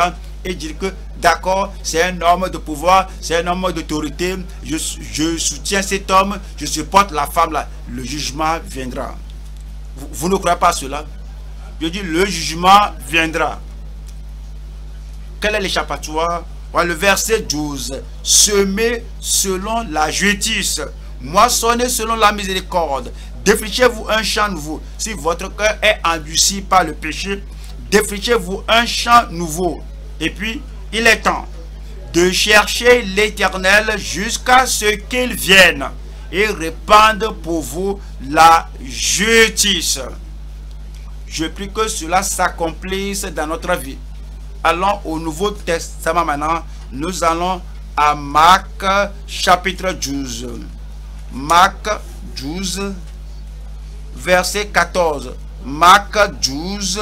et dire que d'accord, c'est un homme de pouvoir, c'est un homme d'autorité, je, je soutiens cet homme, je supporte la femme là, le jugement viendra. Vous, vous ne croyez pas cela? Je dis le jugement viendra. Quel est l'échappatoire? Le verset douze. Semez selon la justice, moissonnez selon la miséricorde. Défrichez-vous un champ nouveau. Si votre cœur est endurci par le péché, défrichez-vous un champ nouveau. Et puis, il est temps de chercher l'Éternel jusqu'à ce qu'il vienne et répande pour vous la justice. Je prie que cela s'accomplisse dans notre vie. Allons au Nouveau Testament maintenant. Nous allons à Marc chapitre douze. Marc douze, verset quatorze. Marc douze,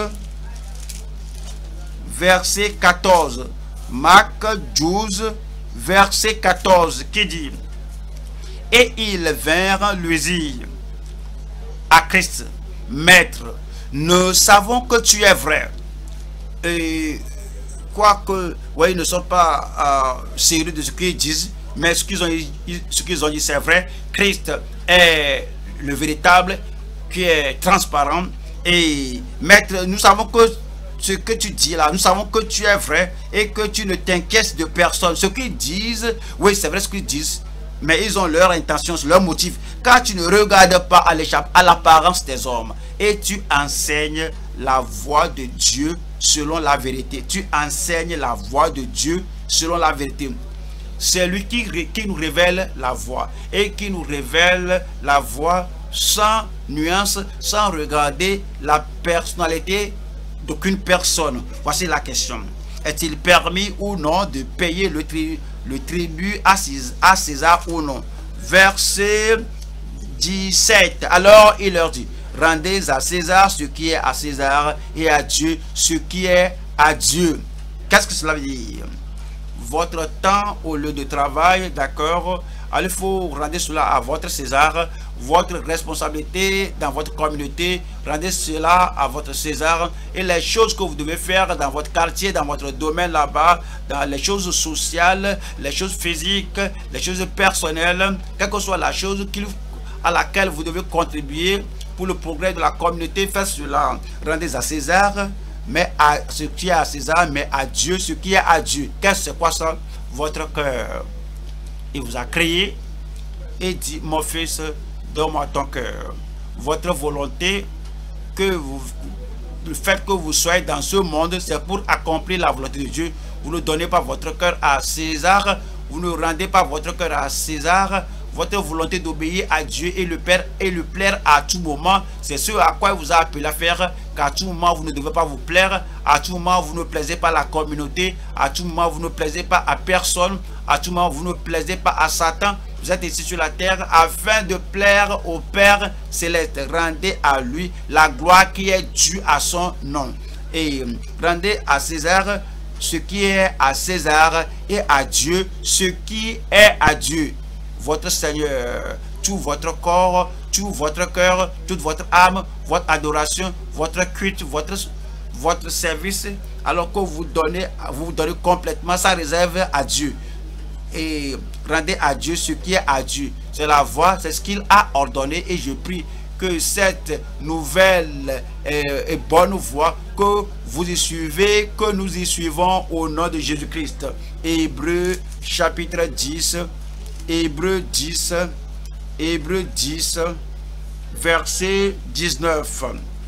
verset quatorze. Marc douze, verset quatorze, qui dit: et ils vinrent lui dire à Christ: Maître, nous savons que tu es vrai. Et quoique, ouais, ils ne sont pas euh, sérieux de ce qu'ils disent, mais ce qu'ils ont, ce qu'ils ont dit, c'est vrai. Christ est le véritable, qui est transparent. Et Maître, nous savons que ce que tu dis là, nous savons que tu es vrai et que tu ne t'inquiètes de personne. Ce qu'ils disent, oui, c'est vrai ce qu'ils disent, mais ils ont leur intention, leur motif. Car tu ne regardes pas à l'échappe, à l'apparence des hommes, et tu enseignes la voie de Dieu selon la vérité. Tu enseignes la voie de Dieu selon la vérité. C'est lui qui, qui nous révèle la voie et qui nous révèle la voie sans nuance, sans regarder la personnalité d'aucune personne. Voici la question: est-il permis ou non de payer le, tri, le tribut à César, à César ou non? Verset dix-sept. Alors il leur dit: rendez à César ce qui est à César et à Dieu ce qui est à Dieu. Qu'est-ce que cela veut dire? Votre temps au lieu de travail, d'accord, il faut rendre cela à votre César. Votre responsabilité dans votre communauté, rendez cela à votre César. Et les choses que vous devez faire dans votre quartier, dans votre domaine là-bas, dans les choses sociales, les choses physiques, les choses personnelles, quelle que soit la chose à laquelle vous devez contribuer pour le progrès de la communauté, faites cela. Rendez à César, mais à ce qui est à César, mais à Dieu ce qui est à Dieu. Qu'est-ce que c'est quoi ça? Votre cœur. Il vous a créé et dit: mon fils, donne-moi ton cœur. Votre volonté, que vous, le fait que vous soyez dans ce monde, c'est pour accomplir la volonté de Dieu. Vous ne donnez pas votre cœur à César, vous ne rendez pas votre cœur à César. Votre volonté d'obéir à Dieu et le Père et le plaire à tout moment, c'est ce à quoi il vous a appelé à faire. Qu'à tout moment vous ne devez pas vous plaire, à tout moment vous ne plaisez pas à la communauté, à tout moment vous ne plaisez pas à personne, à tout moment vous ne plaisez pas à Satan. Vous êtes ici sur la terre afin de plaire au Père céleste. Rendez à lui la gloire qui est due à son nom. Et rendez à César ce qui est à César et à Dieu ce qui est à Dieu. Votre Seigneur, tout votre corps, tout votre cœur, toute votre âme, votre adoration, votre culte, votre, votre service, alors que vous donnez, vous, vous donnez complètement sa réserve à Dieu. Et rendez à Dieu ce qui est à Dieu. C'est la voie, c'est ce qu'il a ordonné. Et je prie que cette nouvelle euh, et bonne voie, que vous y suivez, que nous y suivons au nom de Jésus-Christ. Hébreux chapitre dix. Hébreux dix, Hébreux dix, verset dix-neuf.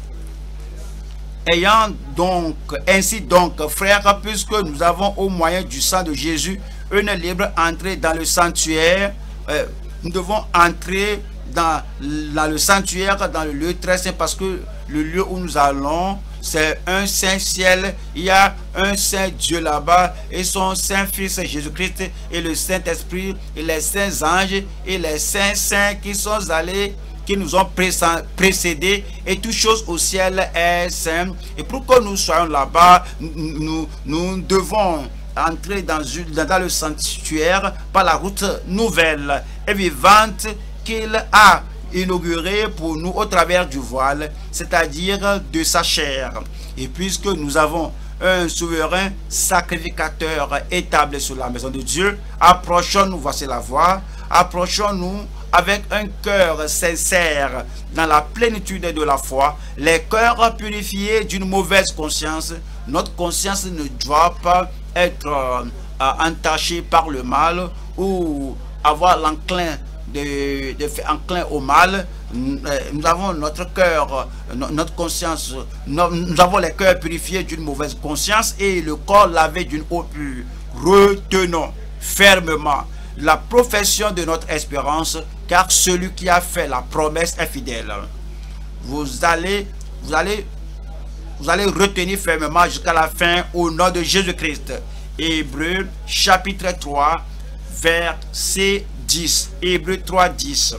Ayant donc, ainsi donc, frères, puisque nous avons au moyen du sang de Jésus une libre entrée dans le sanctuaire, euh, nous devons entrer dans, dans le sanctuaire, dans le lieu très saint, parce que le lieu où nous allons, c'est un saint ciel, il y a un saint Dieu là-bas et son saint fils Jésus-Christ et le Saint-Esprit et les saints anges et les saints saints qui sont allés, qui nous ont précédés, et toute chose au ciel est saint. Et pour que nous soyons là-bas, nous, nous devons entrer dans, dans le sanctuaire par la route nouvelle et vivante qu'il a inauguré pour nous au travers du voile, c'est-à-dire de sa chair. Et puisque nous avons un souverain sacrificateur établi sur la maison de Dieu. Approchons-nous, voici la voie. Approchons-nous avec un cœur sincère dans la plénitude de la foi, les cœurs purifiés d'une mauvaise conscience. Notre conscience ne doit pas être euh, entachée par le mal ou avoir l'enclin de, de faire enclin au mal. Nous avons notre cœur, notre conscience, nous avons les cœurs purifiés d'une mauvaise conscience et le corps lavé d'une eau pure. Retenons fermement la profession de notre espérance, car celui qui a fait la promesse est fidèle. Vous allez, vous allez, vous allez retenir fermement jusqu'à la fin au nom de Jésus-Christ. Hébreux chapitre trois, verset dix. Hébreux trois, dix.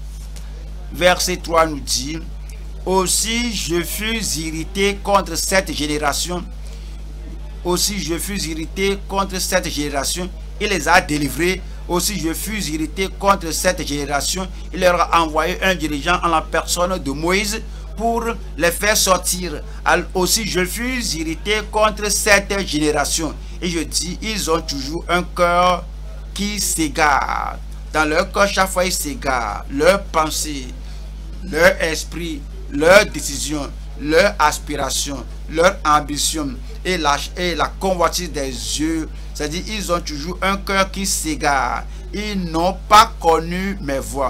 Verset trois nous dit: aussi je fus irrité contre cette génération. Aussi je fus irrité contre cette génération. Il les a délivrés. Aussi je fus irrité contre cette génération. Il leur a envoyé un dirigeant en la personne de Moïse pour les faire sortir. Alors aussi je fus irrité contre cette génération. Et je dis, ils ont toujours un cœur qui s'égare. Dans leur cœur, chaque fois ils s'égarent. Leur pensée, leur esprit, leur décision, leur aspiration, leur ambition et la, et la convoitise des yeux. C'est-à-dire, ils ont toujours un cœur qui s'égare. Ils n'ont pas connu mes voies.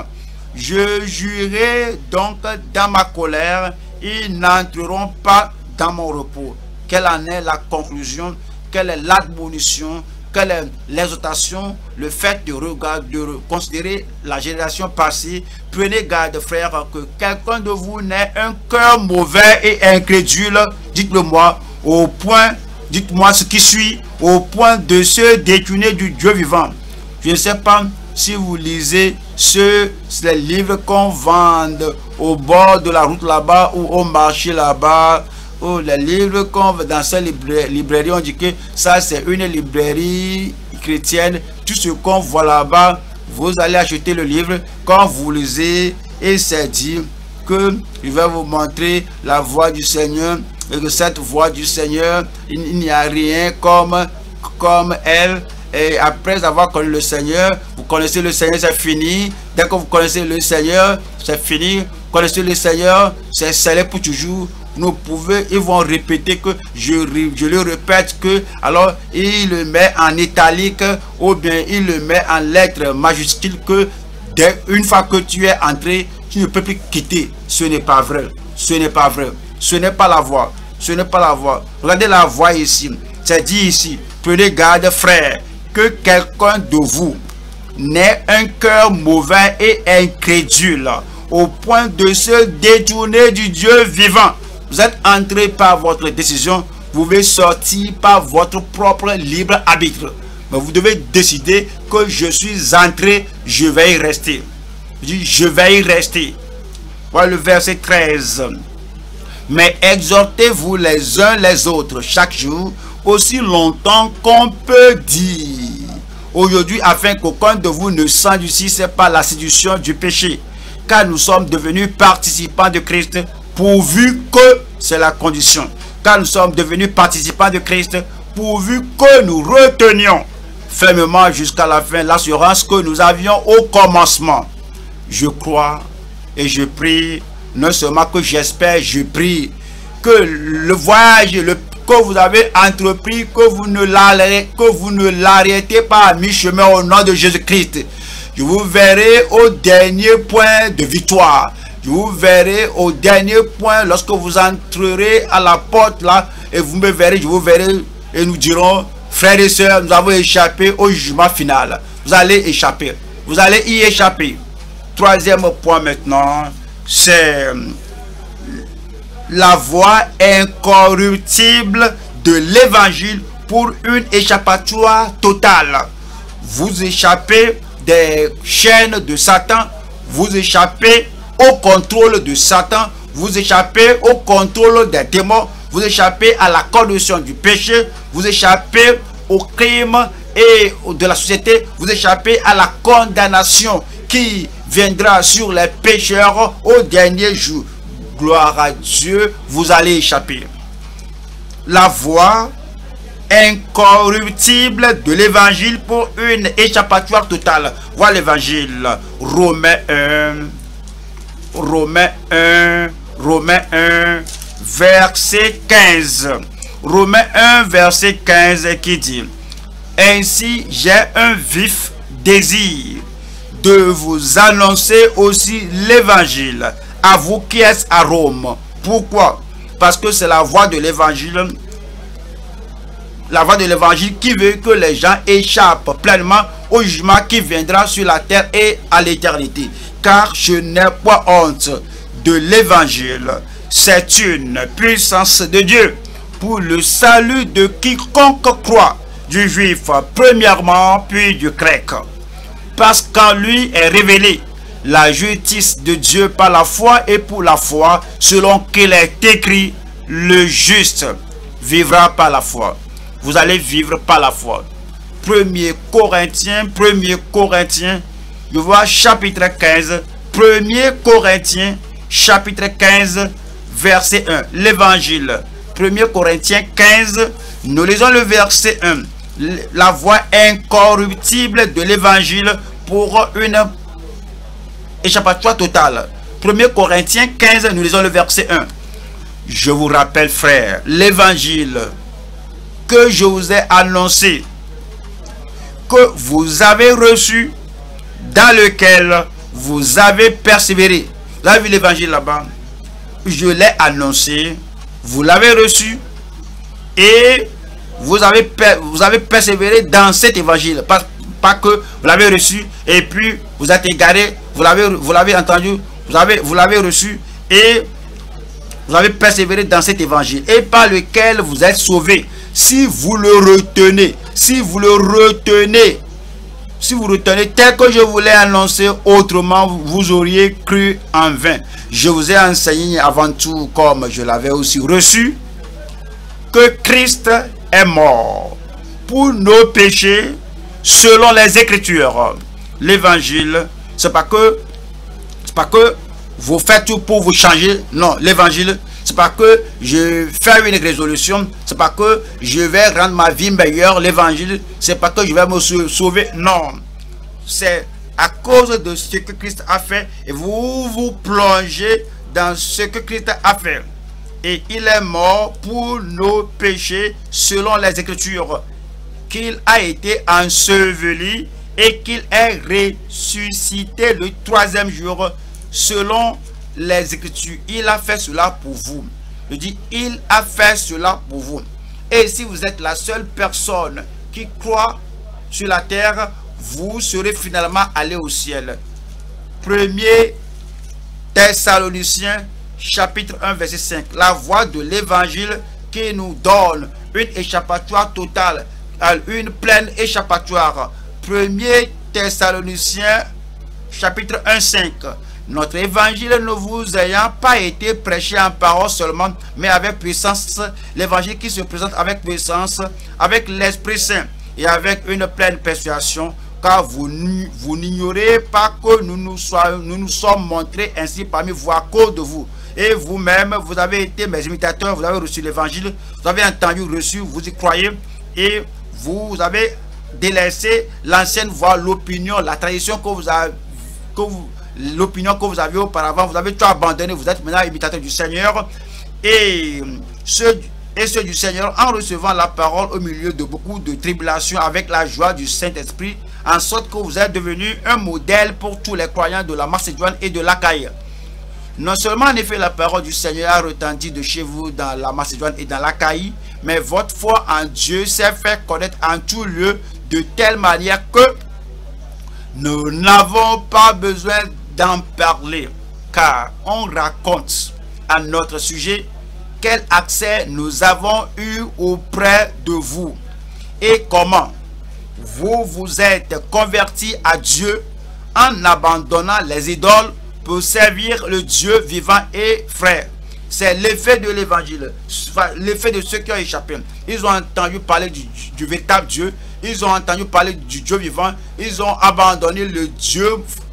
Je jurai donc dans ma colère, ils n'entreront pas dans mon repos. Quelle en est la conclusion? Quelle est l'admonition? Quelle est l'exhortation? Le fait de regarder, de considérer la génération passée. Prenez garde, frère, que quelqu'un de vous n'ait un cœur mauvais et incrédule. Dites-le moi, au point, dites-moi ce qui suit, au point de se détourner du Dieu vivant. Je ne sais pas si vous lisez ce, les livres qu'on vend au bord de la route là-bas ou au marché là-bas. Oh, les livres qu'on veut dans cette librairie, librairie, on dit que ça c'est une librairie chrétienne. Tout ce qu'on voit là-bas, vous allez acheter le livre. Quand vous lisez, et c'est dit que il va vous montrer la voie du Seigneur, et que cette voie du Seigneur, il, il n'y a rien comme, comme elle. Et après avoir connu le Seigneur, vous connaissez le Seigneur, c'est fini. Dès que vous connaissez le Seigneur, c'est fini. Vous connaissez le Seigneur, c'est scellé pour toujours. Nous pouvons, ils vont répéter que je, je le répète que, alors il le met en italique ou bien il le met en lettres majuscules que dès une fois que tu es entré, tu ne peux plus quitter. Ce n'est pas vrai. Ce n'est pas vrai. Ce n'est pas la voie. Ce n'est pas la voie. Regardez la voie ici. C'est dit ici. Prenez garde, frère, que quelqu'un de vous n'ait un cœur mauvais et incrédule au point de se détourner du Dieu vivant. Vous êtes entré par votre décision, vous devez sortir par votre propre libre arbitre. Mais vous devez décider que je suis entré, je vais y rester. Je dis, je vais y rester. Voilà le verset treize. Mais exhortez-vous les uns les autres chaque jour, aussi longtemps qu'on peut dire. Aujourd'hui, afin qu'aucun de vous ne s'endurcisse par la séduction du péché, car nous sommes devenus participants de Christ, pourvu que, c'est la condition, car nous sommes devenus participants de Christ, pourvu que nous retenions fermement jusqu'à la fin l'assurance que nous avions au commencement. Je crois et je prie, non seulement que j'espère, je prie, que le voyage le, que vous avez entrepris, que vous ne l'arrêtez pas à mi-chemin au nom de Jésus-Christ. Je vous verrai au dernier point de victoire. Je vous verrai au dernier point lorsque vous entrerez à la porte là et vous me verrez, je vous verrai et nous dirons, frères et sœurs, nous avons échappé au jugement final. Vous allez échapper. Vous allez y échapper. Troisième point maintenant, c'est la voie incorruptible de l'évangile pour une échappatoire totale. Vous échappez des chaînes de Satan, vous échappez au contrôle de Satan, vous échappez au contrôle des démons, vous échappez à la condition du péché, vous échappez au crime et de la société, vous échappez à la condamnation qui viendra sur les pécheurs au dernier jour. Gloire à Dieu, vous allez échapper. la voie incorruptible de l'évangile pour une échappatoire totale. Voilà l'évangile. Romains un, Romains un, Romains un, verset quinze. Romains un, verset quinze qui dit: ainsi j'ai un vif désir de vous annoncer aussi l'évangile, à vous qui êtes à Rome. Pourquoi? Parce que c'est la voie de l'évangile, la voie de l'évangile qui veut que les gens échappent pleinement au jugement qui viendra sur la terre et à l'éternité. Car je n'ai pas honte de l'évangile. C'est une puissance de Dieu pour le salut de quiconque croit, du juif premièrement, puis du grec. Parce qu'en lui est révélée la justice de Dieu par la foi, et pour la foi, selon qu'il est écrit, le juste vivra par la foi. Vous allez vivre par la foi. premier Corinthiens, premier Corinthiens, je vois chapitre quinze, premier Corinthiens, chapitre quinze, verset un. L'évangile, premier Corinthiens quinze, nous lisons le verset un. La voie incorruptible de l'évangile pour une échappatoire totale. premier Corinthiens quinze, nous lisons le verset un. Je vous rappelle, frères, l'évangile que je vous ai annoncé, que vous avez reçu, dans lequel vous avez persévéré. Vous avez vu l'évangile là-bas? Je l'ai annoncé, vous l'avez reçu, et vous avez, vous avez persévéré dans cet évangile. Pas, pas que vous l'avez reçu, et puis vous êtes égaré, vous l'avez vous l'avez entendu, vous avez vous l'avez reçu, et vous avez persévéré dans cet évangile, et par lequel vous êtes sauvés. Si vous le retenez, si vous le retenez, si vous retenez tel que je vous l'ai annoncé, autrement vous auriez cru en vain. Je vous ai enseigné avant tout, comme je l'avais aussi reçu, que Christ est mort pour nos péchés selon les Écritures. L'évangile, c'est pas que c'est pas que vous faites tout pour vous changer. Non, l'évangile, c'est pas que je fais une résolution, c'est pas que je vais rendre ma vie meilleure. L'évangile, c'est pas que je vais me sauver. Non, c'est à cause de ce que Christ a fait, et vous vous plongez dans ce que Christ a fait. Et il est mort pour nos péchés selon les Écritures, qu'il a été enseveli et qu'il est ressuscité le troisième jour selon les Écritures. Il a fait cela pour vous. Je dis, il a fait cela pour vous. Et si vous êtes la seule personne qui croit sur la terre, vous serez finalement allé au ciel. premier Thessaloniciens chapitre un verset cinq. La voie de l'évangile qui nous donne une échappatoire totale, une pleine échappatoire. premier Thessaloniciens chapitre un cinq. Notre évangile ne vous ayant pas été prêché en parole seulement, mais avec puissance. L'évangile qui se présente avec puissance, avec l'Esprit Saint et avec une pleine persuasion, car vous, vous n'ignorez pas que nous nous, soyons, nous nous sommes montrés ainsi parmi vous à cause de vous. Et vous-même, vous avez été mes imitateurs, vous avez reçu l'évangile, vous avez entendu, reçu, vous y croyez, et vous avez délaissé l'ancienne voie, l'opinion, la tradition que vous avez, que vous, l'opinion que vous aviez auparavant, vous avez tout abandonné, vous êtes maintenant imitateur du Seigneur, et ceux, et ceux du Seigneur, en recevant la parole au milieu de beaucoup de tribulations avec la joie du Saint-Esprit, en sorte que vous êtes devenu un modèle pour tous les croyants de la Macédoine et de l'Achaïe. Non seulement en effet la parole du Seigneur a retenti de chez vous dans la Macédoine et dans l'Achaïe, mais votre foi en Dieu s'est fait connaître en tout lieu de telle manière que nous n'avons pas besoin d'en parler, car on raconte à notre sujet quel accès nous avons eu auprès de vous et comment vous vous êtes convertis à Dieu en abandonnant les idoles pour servir le Dieu vivant et frère. C'est l'effet de l'évangile, l'effet de ceux qui ont échappé. Ils ont entendu parler du, du véritable Dieu, ils ont entendu parler du Dieu vivant, ils ont abandonné le Dieu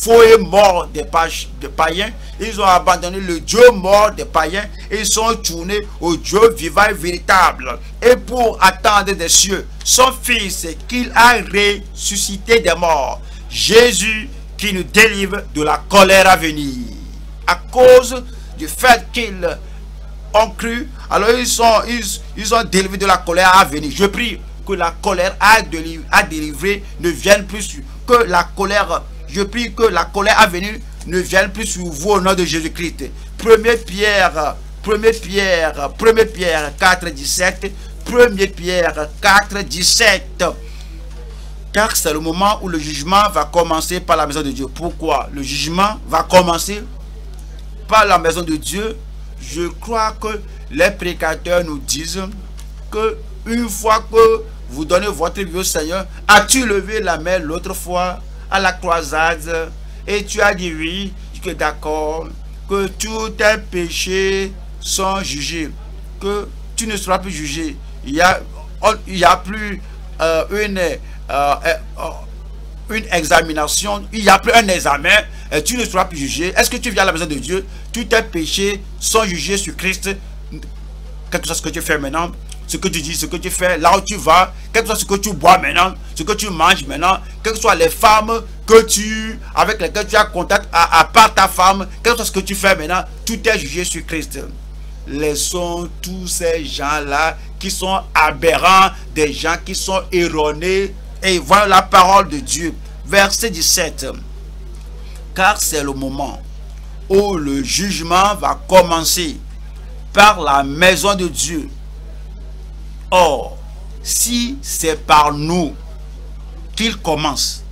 faux et mort des, des païens. Ils ont abandonné le Dieu mort des païens. Ils sont tournés au Dieu vivant et véritable. Et pour attendre des cieux son Fils qu'il a ressuscité des morts. Jésus qui nous délivre de la colère à venir. À cause du fait qu'ils ont cru, alors ils sont, ils, ils ont délivré de la colère à venir. Je prie que la colère à délivrer, à délivrer ne vienne plus, que la colère, je prie que la colère à venir ne vienne plus sur vous au nom de Jésus-Christ. Première Pierre, Première Pierre, Première Pierre quatre, dix-sept, Première Pierre quatre, dix-sept. Car c'est le moment où le jugement va commencer par la maison de Dieu. Pourquoi? Le jugement va commencer par la maison de Dieu. Je crois que les prédicateurs nous disent que une fois que vous donnez votre vie au Seigneur, as-tu levé la main l'autre fois à la croisade et tu as dit oui, que d'accord, que tous tes péchés sont jugés, que tu ne seras plus jugé. Il y a, il y a plus euh, une, euh, euh, une examination, il n'y a plus un examen, et tu ne seras plus jugé. Est-ce que tu viens à la maison de Dieu? Tous tes péchés sont jugés sur Christ. Quel que soit ce que tu fais maintenant, ce que tu dis, ce que tu fais, là où tu vas, quel que soit ce que tu bois maintenant, ce que tu manges maintenant, quelles que soient les femmes que tu, avec lesquelles tu as contact, à, à part ta femme, quel que soit ce que tu fais maintenant, tout est jugé sur Christ. Laissons tous ces gens-là qui sont aberrants, des gens qui sont erronés, et voilà la parole de Dieu. Verset dix-sept. Car c'est le moment où le jugement va commencer par la maison de Dieu. Or, si c'est par nous qu'il commence,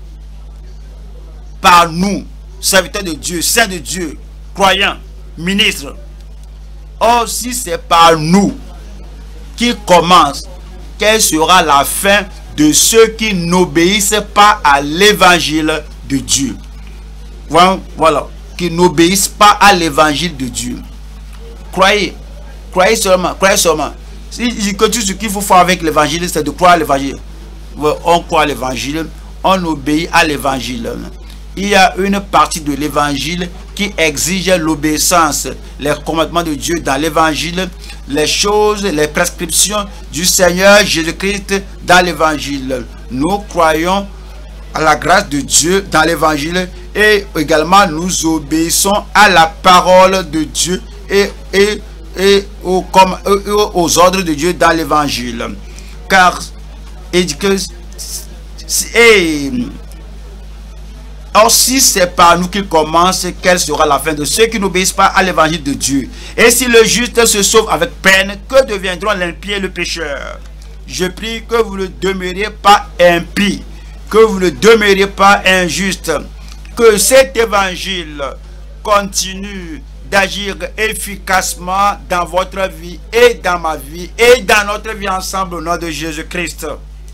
par nous, serviteurs de Dieu, saints de Dieu, croyants, ministres, or si c'est par nous qu'il commence, quelle sera la fin de ceux qui n'obéissent pas à l'évangile de Dieu? Voilà, voilà, qui n'obéissent pas à l'évangile de Dieu. Croyez, croyez seulement, croyez seulement. Si que tout ce qu'il faut faire avec l'évangile, c'est de croire à l'évangile. On croit à l'évangile, on obéit à l'évangile. Il y a une partie de l'évangile qui exige l'obéissance, les commandements de Dieu dans l'évangile, les choses, les prescriptions du Seigneur Jésus-Christ dans l'évangile. Nous croyons à la grâce de Dieu dans l'évangile et également nous obéissons à la parole de Dieu et, et, et aux, comme, aux ordres de Dieu dans l'évangile. Car et que et, or si c'est par nous qu'il commence, quelle sera la fin de ceux qui n'obéissent pas à l'évangile de Dieu? Et si le juste se sauve avec peine, que deviendront l'impie et le pécheur? Je prie que vous ne demeuriez pas impie, que vous ne demeuriez pas injuste, que cet évangile continue d'agir efficacement dans votre vie et dans ma vie et dans notre vie ensemble au nom de Jésus-Christ.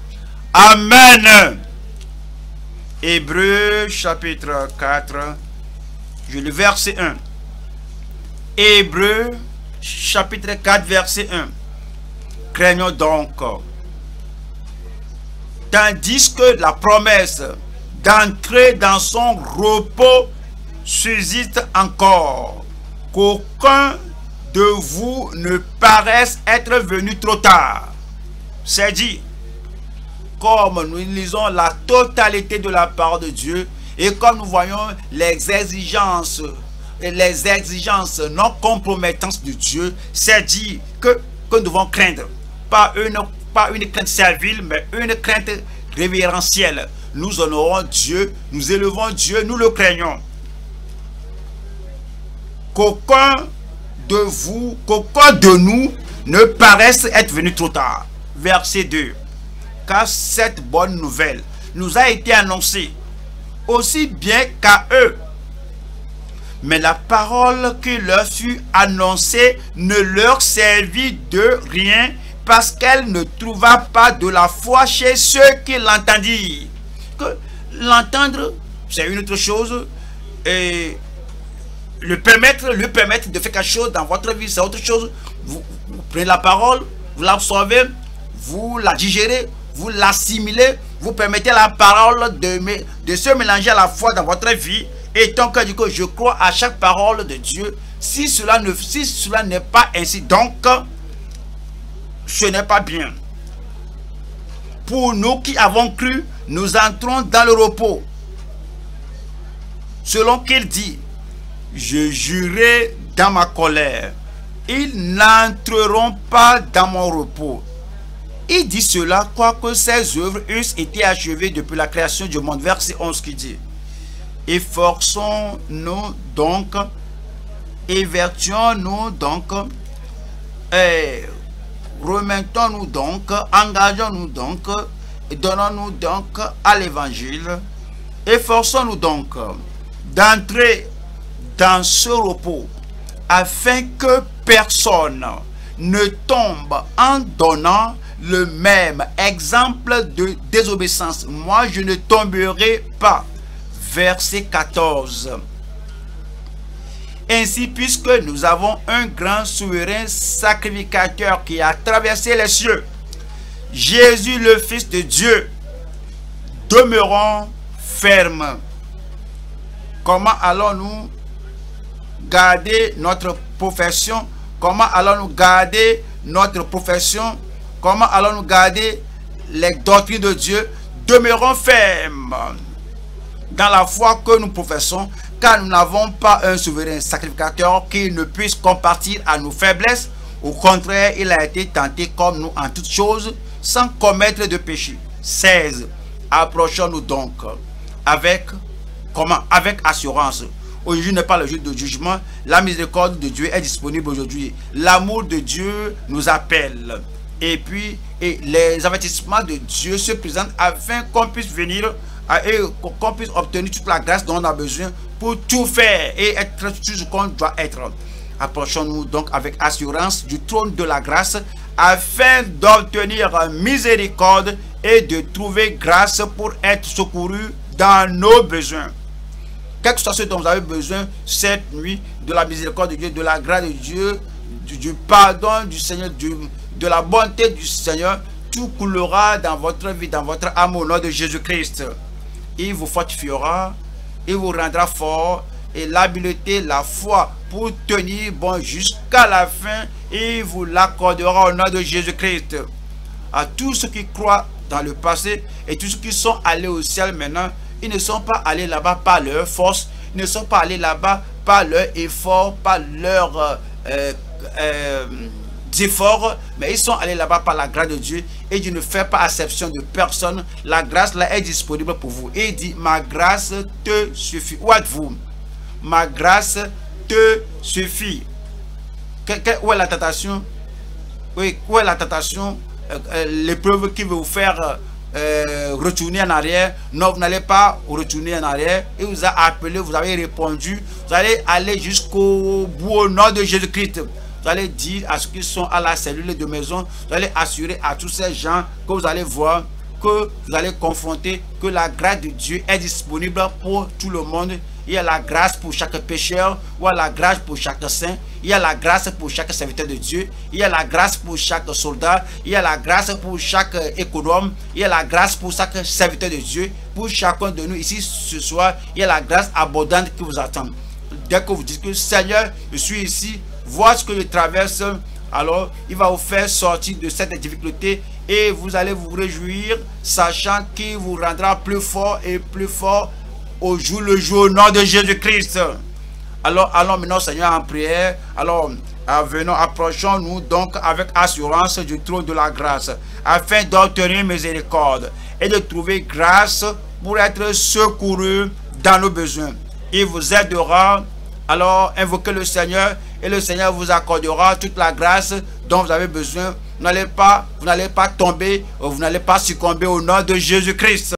Amen. Hébreux chapitre quatre, je le verset un. Hébreux chapitre quatre verset un. Craignons donc, tandis que la promesse d'entrer dans son repos subsiste encore, qu'aucun de vous ne paraisse être venu trop tard. C'est dit, comme nous lisons la totalité de la parole de Dieu et comme nous voyons les exigences et les exigences non compromettantes de Dieu, c'est dit que, que nous devons craindre, pas une, pas une crainte servile, mais une crainte révérentielle. Nous honorons Dieu, nous élevons Dieu, nous le craignons. Qu'aucun de vous, qu'aucun de nous ne paraisse être venu trop tard. Verset deux. Car cette bonne nouvelle nous a été annoncée aussi bien qu'à eux. Mais la parole qui leur fut annoncée ne leur servit de rien parce qu'elle ne trouva pas de la foi chez ceux qui l'entendirent. Que l'entendre, c'est une autre chose. Et le permettre, le permettre de faire quelque chose dans votre vie, c'est autre chose. Vous, vous prenez la parole, vous l'absorbez, vous la digérez, vous l'assimilez, vous permettez la parole de, de se mélanger à la fois dans votre vie, et ton cœur dit que je crois à chaque parole de Dieu. Si cela ne, si cela n'est pas ainsi, donc ce n'est pas bien. Pour nous qui avons cru, nous entrons dans le repos. Selon qu'il dit, je jurai dans ma colère, ils n'entreront pas dans mon repos. Il dit cela, quoique ses œuvres eussent été achevées depuis la création du monde. Verset onze qui dit, efforçons-nous donc, évertuons-nous donc, et remettons-nous donc, engageons-nous donc, et donnons-nous donc à l'évangile. Efforçons-nous donc d'entrer dans ce repos, afin que personne ne tombe en donnant le même exemple de désobéissance. Moi, je ne tomberai pas. Verset quatorze. Ainsi, puisque nous avons un grand souverain sacrificateur qui a traversé les cieux, Jésus le Fils de Dieu, demeurons fermes. Comment allons-nous garder notre profession? Comment allons-nous garder notre profession? Comment allons-nous garder les doctrines de Dieu? Demeurons fermes dans la foi que nous professons, car nous n'avons pas un souverain sacrificateur qui ne puisse compatir à nos faiblesses. Au contraire, il a été tenté comme nous en toutes choses, sans commettre de péché. seize. Approchons-nous donc avec, comment? Avec assurance. Aujourd'hui n'est pas le jour de jugement. La miséricorde de Dieu est disponible aujourd'hui. L'amour de Dieu nous appelle. Et puis, et les avertissements de Dieu se présentent afin qu'on puisse venir et qu'on puisse obtenir toute la grâce dont on a besoin pour tout faire et être tout ce qu'on doit être. Approchons-nous donc avec assurance du trône de la grâce afin d'obtenir miséricorde et de trouver grâce pour être secouru dans nos besoins. Quel que soit ce dont vous avez besoin cette nuit, de la miséricorde de Dieu, de la grâce de Dieu, du, du pardon du Seigneur, du, de la bonté du Seigneur, tout coulera dans votre vie, dans votre âme au nom de Jésus-Christ. Il vous fortifiera, il vous rendra fort, et l'habileté, la foi pour tenir bon jusqu'à la fin, il vous l'accordera au nom de Jésus-Christ. À tous ceux qui croient dans le passé et tous ceux qui sont allés au ciel maintenant, ils ne sont pas allés là-bas par leur force, ils ne sont pas allés là-bas par leur effort, par leur euh, euh, efforts, mais ils sont allés là-bas par la grâce de Dieu, et Dieu ne fait pas exception de personne. La grâce là est disponible pour vous. Et il dit, ma grâce te suffit. Où êtes-vous? Ma grâce te suffit. Que, que, où est la tentation? Oui, où est la tentation? Euh, euh, L'épreuve qui veut vous faire euh, retourner en arrière. Non, vous n'allez pas retourner en arrière. Il vous a appelé, vous avez répondu. Vous allez aller jusqu'au bout au nom de Jésus-Christ. Vous allez dire à ceux qui sont à la cellule de maison, vous allez assurer à tous ces gens que vous allez voir, que vous allez confronter, que la grâce de Dieu est disponible pour tout le monde. Il y a la grâce pour chaque pécheur, il y a la grâce pour chaque saint, il y a la grâce pour chaque serviteur de Dieu, il y a la grâce pour chaque soldat, il y a la grâce pour chaque économe, il y a la grâce pour chaque serviteur de Dieu. Pour chacun de nous ici ce soir, il y a la grâce abondante qui vous attend. Dès que vous dites que Seigneur, je suis ici, vois ce que je traverse, alors il va vous faire sortir de cette difficulté et vous allez vous réjouir, sachant qu'il vous rendra plus fort et plus fort au jour le jour au nom de Jésus-Christ. Alors allons maintenant, Seigneur, en prière. Alors venons, approchons-nous donc avec assurance du trône de la grâce, afin d'obtenir miséricorde et de trouver grâce pour être secouru dans nos besoins. Il vous aidera. Alors invoquez le Seigneur et le Seigneur vous accordera toute la grâce dont vous avez besoin. Vous n'allez pas, vous n'allez pas tomber, vous n'allez pas succomber au nom de Jésus-Christ.